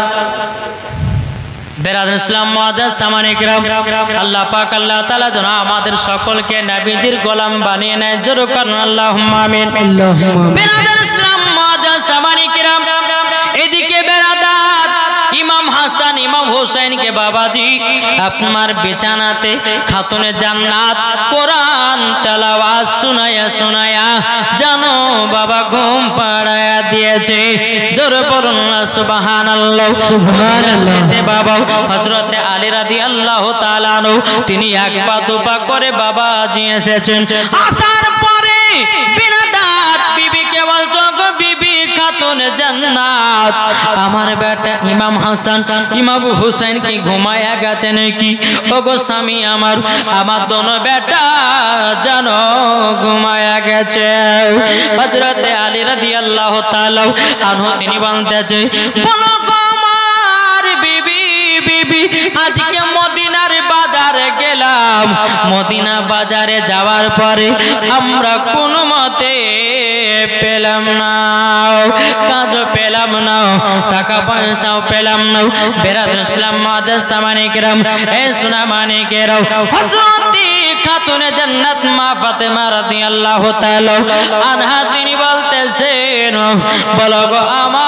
বেরাদর ইসলাম মুআজ্জাজ সামানে কিরাম, আল্লাহ পাক আল্লাহ তাআলা যেন আমাদের সকলকে নবীজির গোলাম বানিয়ে নেয়, জোরে করুন আল্লাহুম্মা আমিন। বেরাদর ইসলাম মুআজ্জাজ সামানে কিরাম, এদিকে বেরাদার ইমাম হাসান ইমাম হোসেনকে বাবাজি আপনার বিছানাতে খাতুনে জান্নাত কোরআন তেলাওয়াত শুনায়া শুনায়া জানো বাবা ঘুম পাড়ায়া দিয়েছে, জোরে পড়ুন সুবহানাল্লাহ সুবহানাল্লাহ। বাবা হযরতে আলী রাদিয়াল্লাহু তাআলা আনহু তিনি এক পা দুপা করে বাবাজি এসেছেন, আসার পরে বিনাদাত বিবিকে বলছো গো বিবি খাতুনে জান্নাত আমার বেটা ইমাম হাসান ইমাম হুসাইন কি ঘুমায়া গেছে নাকি? ওগো স্বামী আমার দোনো বেটা জানো ঘুমায়া গেছে। হযরতে আলী রাদিয়াল্লাহু তাআলা আনহু তিনি বলতেছে, বলো গো আমার বিবি, বিবি আজকে মদিনার বাজারে গেলাম, মদিনা বাজারে যাওয়ার পরে আমরা কোনো মতে পেলাম না, কাজও পেলাম না, টাকা পয়সাও পেলাম না। বেরাদর ইসলাম মুআজ্জাজ সামানে কিরাম, এ সোনা মানে কেরাও, হযরত খাতুনে জান্নাত মা ফাতেমা রাদিয়াল্লাহু তাআলা আনহা তিনি বলতেছেন, বলো গো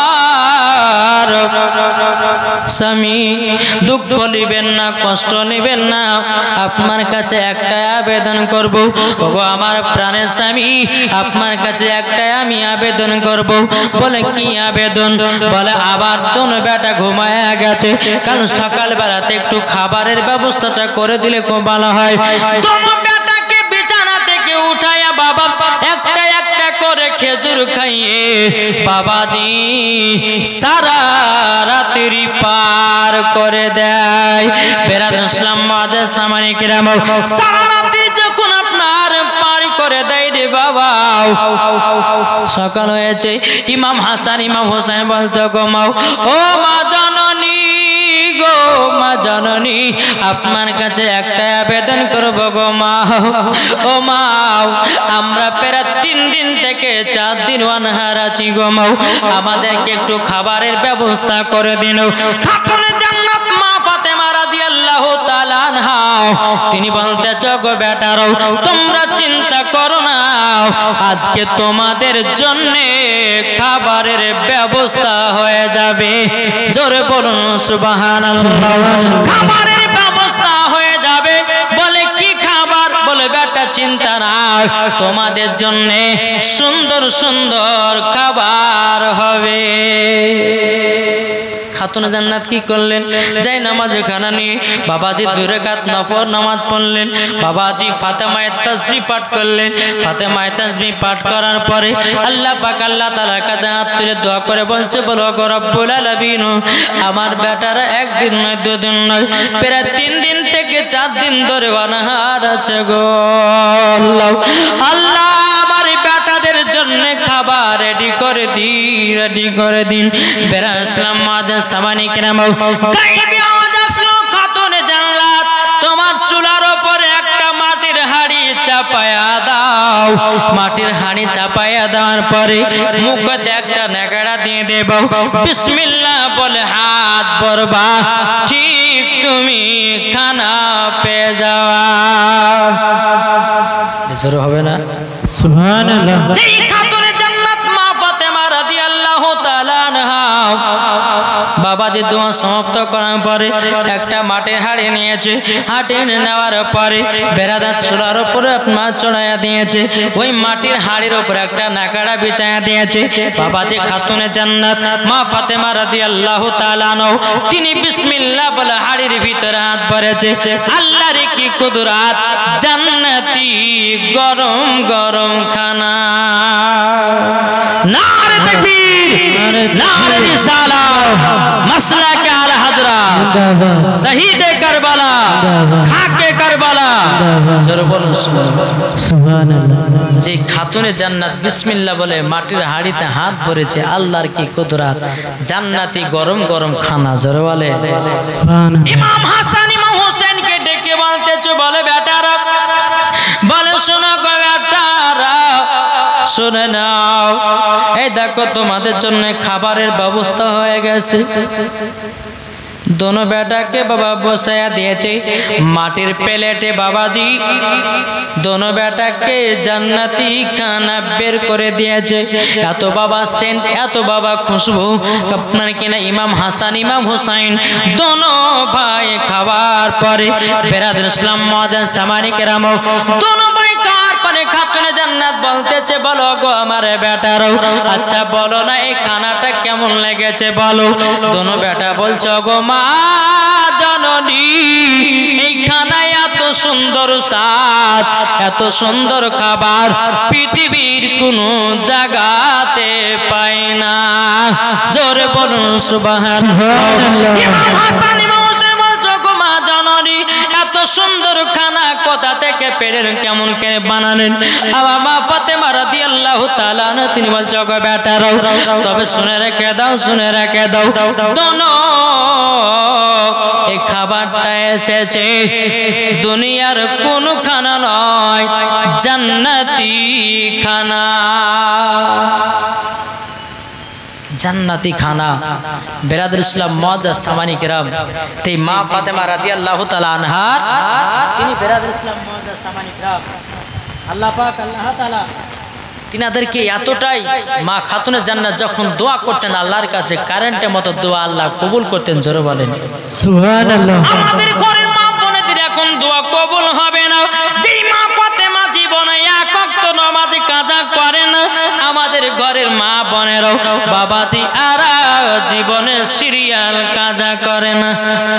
আমার স্বামী দুঃখ নিবেন না, কষ্ট নিবেন না, আপনার কাছে একটা আবেদন করব। ওগো আমার প্রাণের স্বামী আপনার কাছে একটা আমি আবেদন করব। বলে কি আবেদন? বলে আবার তোর বেটা ঘুমায়া গেছে, কারণ সকাল বেলাতে একটু খাবারের ব্যবস্থাটা করে দিলে খুব ভালো হয়। তোমার বেটাকে বিছানা থেকে উঠায়া বাবা একটা একটা করে খেজুর খাইয়ে বাবাজি সারা রাত্রি পার করে দেয়। বেরাদর ইসলাম মুআজ্জাজ সামানে কিরাম, সারা রাত্রি যখন আপনার পার করে দেয় রে বাবা, সকাল হয়েছে, ইমাম হাসান ইমাম হোসেন বলতো গো মা, ও মা জননী গো, মা জননী আপনার কাছে একটা আবেদন করব গো মা। ও মা, আমরা প্রায় 3 দিন থেকে 4 দিন অনাহার আছি গো মা, আমাদেরকে একটু খাবারের ব্যবস্থা করে দিন। খাতুনে জান্নাত মা ফাতেমা রাদিয়াল্লাহু তাআলা আনহা তিনি বলতেছে গো বেটারাও, তোমরা চিন্তা করো না, আজকে তোমাদের জন্য খাবারের ব্যবস্থা হয়ে যাবে। জোরে বলুন সুবহানাল্লাহ। খাবারের ব্যবস্থা হয়ে যাবে। বলে কি খাবার? বলে বেটা চিন্তা না, তোমাদের জন্য সুন্দর সুন্দর খাবার হবে। খাতুনে জান্নাত কি করলেন? যাই নামাজে খানা নিয়ে বাবাজি 2 রাকাত নফল নামাজ পড়লেন। বাবাজি ফাতেমায়ে তাসবিহ পাঠ করলেন। ফাতেমায়ে তাসবিহ পাঠ করার পরে আল্লাহ পাক আল্লাহ তাআলার কাছে হাত তুলে দোয়া করে বলছে, বলো গো রব্বুল আলামিন, আমার বেটারা 1 দিন নয় 2 দিন নয় প্রায় 3 দিন থেকে 4 দিন ধরে অনাহার আছে গো আল্লাহ। আল্লাহ আমার বেটাদের জন্য খাবার রেডি করে দিন। বেরা ইসলাম মাদান সামানি কেরাম গায়বি আওয়াজ আসলো, খাতুনে জান্নাত তোমার চুলার উপরে একটা মাটির হাঁড়ি চাপায়া দাও। মাটির হাঁড়ি চাপায়া দেওয়ার পরে মুখে একটা নেকাড়া দিয়ে দেব, বিসমিল্লাহ বলে হাত ভরবা, ঠিক তুমি খানা পেয়ে যাওয়া। জোরে হবে না? সুবহানাল্লাহ। যেই খাতুনে জান্নাত মা ফাতেমা রাদিয়াল্লাহু তাআলা আনহা বাবাজি দোয়া সমাপ্ত করার পরে একটা মাটির হাঁড়ি নিয়েছে। হাঁড়ি নেওয়ার পরে বেড়াদার চুলার উপরে আপনার চড়াইয়া দিয়েছে। ওই মাটির হাঁড়ির উপরে একটা নাকাড়া বিছায়া দিয়েছে। বাবাজি খাতুনে জান্নাত মা ফাতেমা রাদিয়াল্লাহু তাআলা আনহা তিনি বিসমিল্লাহ বলে হাঁড়ির ভিতরে হাত ভরেছে। আল্লাহর কি কুদরত! জান্নাতি গরম গরম খানা। নারে তাকবীর, নারে রিসালাত, মাসলাক আল হাজরা, শহীদে কারবালা, খাকে কারবালা। জোরে বলুন সুবহানাল্লাহ। যে খাতুনে জান্নাত বিসমিল্লাহ বলে মাটির হাঁড়িতে হাত ভরেছে, আল্লাহর কি কুদরত! জান্নাতি গরম গরম খানা। জোরে বলে সুবহানাল্লাহ। ইমাম হাসান ইমাম হোসেনকে ডেকে বলতেছে, বলে বেটারা, বলে শোনো গো বেটারা, শুনে নাও, এই দেখো তোমাদের জন্য খাবারের ব্যবস্থা হয়ে গেছে। दोनों बेटा के बाबा बसाया दिए माटिर प्लेटे बाबाजी दोनों बेटा के जन्नती खाना बेर करे दिए एतो बाबा सेंट एतो बाबा खुशबू अपनार किना इमाम हासान इमाम हुसैन दोनों भाई खावार परे बेरादर इस्लाम मुआज्जिन सामानी केराम दोनों भाई कार परे खातुने जन्नत बोलतेছে বলো গো আমার বেটারও আচ্ছা বলো না এই খানাটা কেমন লেগেছে বলো दोनों बेटा বলছো গো মা জননী এই খানায় এত সুন্দর স্বাদ এত সুন্দর খাবার পৃথিবীর কোনো জায়গাতে পাই না জোরে বলুন সুবহানাল্লাহ ইমাম হাসান ইমাম হোসেন বলছো গো মা জননী এত সুন্দর খানা কোথা থেকে পেলেন কেমন করে বানালেন আমার মা ফাতেমা রাদিয়াল্লাহু তাআলা তিনি বলছো গো বেটারও তবে শুনে রেখে দাও দোনো এই খাবারটা এসেছে দুনিয়ার কোন খানা নয় জান্নাতি খানা জান্নাতি খানা বেরাদর ইসলাম মুআজ্জিজ সামানি কিরাম তে মা ফাতেমা রাদিয়াল্লাহু তাআলা আনহার তিনি বেরাদর ইসলাম মুআজ্জিজ সামানি কিরাম আল্লাহ পাক আল্লাহ তাআলা তিনাদেরকে এতটাই মা খাতুনে জান্নাত যখন দোয়া করতেন আল্লাহর কাছে কারেন্টের মতো দোয়া আল্লাহ কবুল করতেন জোরে বলেন সুবহানাল্লাহ আমাদের ঘরের মা বোনেদের এখন দোয়া কবুল হবে না যেই মা ফাতেমা জীবনে এক ওয়াক্ত নামাজ কাজা করে না আমাদের ঘরের মা বোনেরাও বাবাজি আর জীবনে সিরিয়াল কাজা করে না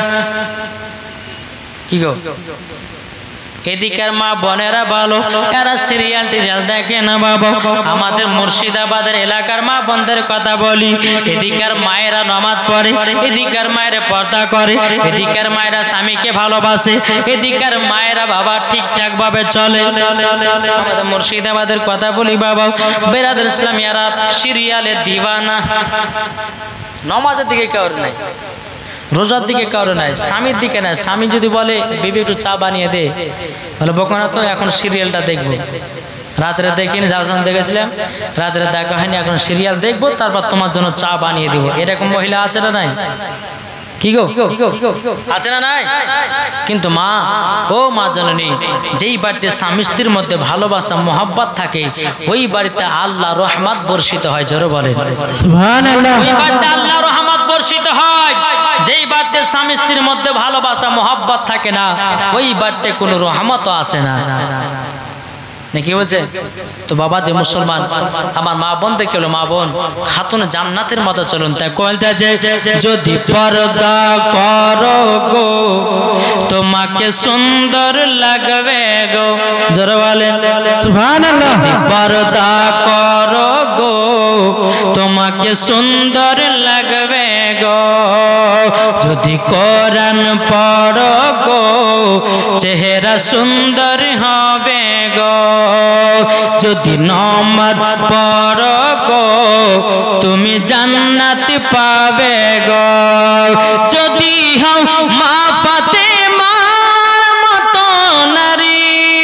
কি গো এদিকের মা বোনেরা ভালো এরা সিরিয়াল টিরিয়াল দেখে না বাবা আমাদের মুর্শিদাবাদের এলাকার মা বোনদের কথা বলি এদিকের মায়েরা নামাজ পড়ে এদিকের মায়েরা পর্দা করে এদিকের মায়েরা স্বামীকে ভালোবাসে এদিকের মায়েরা বাবা ঠিকঠাক ভাবে চলে আমাদের মুর্শিদাবাদের কথা বলি বাবা বেরাদর ইসলাম এরা সিরিয়ালে দিওয়ানা নামাজের দিকে কেউ নাই রোজার দিকে কারো নাই, স্বামীর দিকে নাই। স্বামী যদি বলে বিবি একটু চা বানিয়ে দে, বলে বকো না তো, এখন সিরিয়ালটা দেখবো। রাত্রে দেখিনি, যার সঙ্গে দেখেছিলাম রাত্রে দেখা হয়নি, এখন সিরিয়াল দেখবো, তারপর তোমার জন্য চা বানিয়ে দিব। এরকম মহিলা আছে না নাই? কি গো আছে না নাই? কিন্তু মা, ও মা জননী, যেই বাড়িতে স্বামী স্ত্রীর মধ্যে ভালোবাসা মোহাব্বত থাকে, ওই বাড়িতে আল্লাহ রহমত বর্ষিত হয়। জোরে বলেন সুবহানাল্লাহ। ওই বাড়িতে আল্লাহ রহমত বর্ষিত হয়। যেই বাড়িতে স্বামী স্ত্রীর মধ্যে ভালোবাসা মোহাব্বত থাকে না, ওই বাড়িতে কোনো রহমতও আসে না। নাকি বলছে? তো বাবা যে মুসলমান, আমার মা বোন দেখে হলো, মা বোন খাতুন জান্নাতের মতো চলুন। তাই বলতে যে যদি পর্দা করো গো তোমাকে সুন্দর লাগবে গো। জোরে বলেন সুবহানাল্লাহ। যদি পর্দা করো গো তোমাকে সুন্দর লাগবে গো, যদি কোরআন পড়ো গো চেহারা সুন্দর হবে গো, যদি নামাজ পড়ো গো তুমি জান্নাত পাবে গো, যদি হও মা ফাতেমার মতো নারী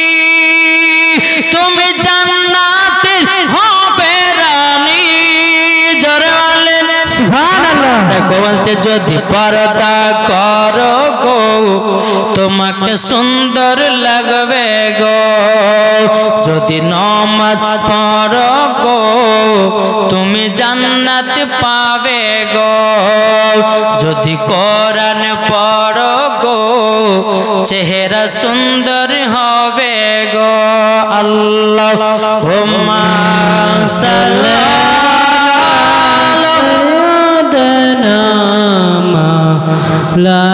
তুমি জান্নাতে হবে রানী। জোরে বলেন সুবহানাল্লাহ। দেখো বলছে যদি পর্দা করো গো তোমাকে সুন্দর লাগবে গো, যদি নামাজ পড়ো গো তুমি জান্নাত পাবে গো, যদি কোরআন পড়ো গো চেহারা সুন্দর হবে গো। আল্লাহুম্মা সাল্লি আলা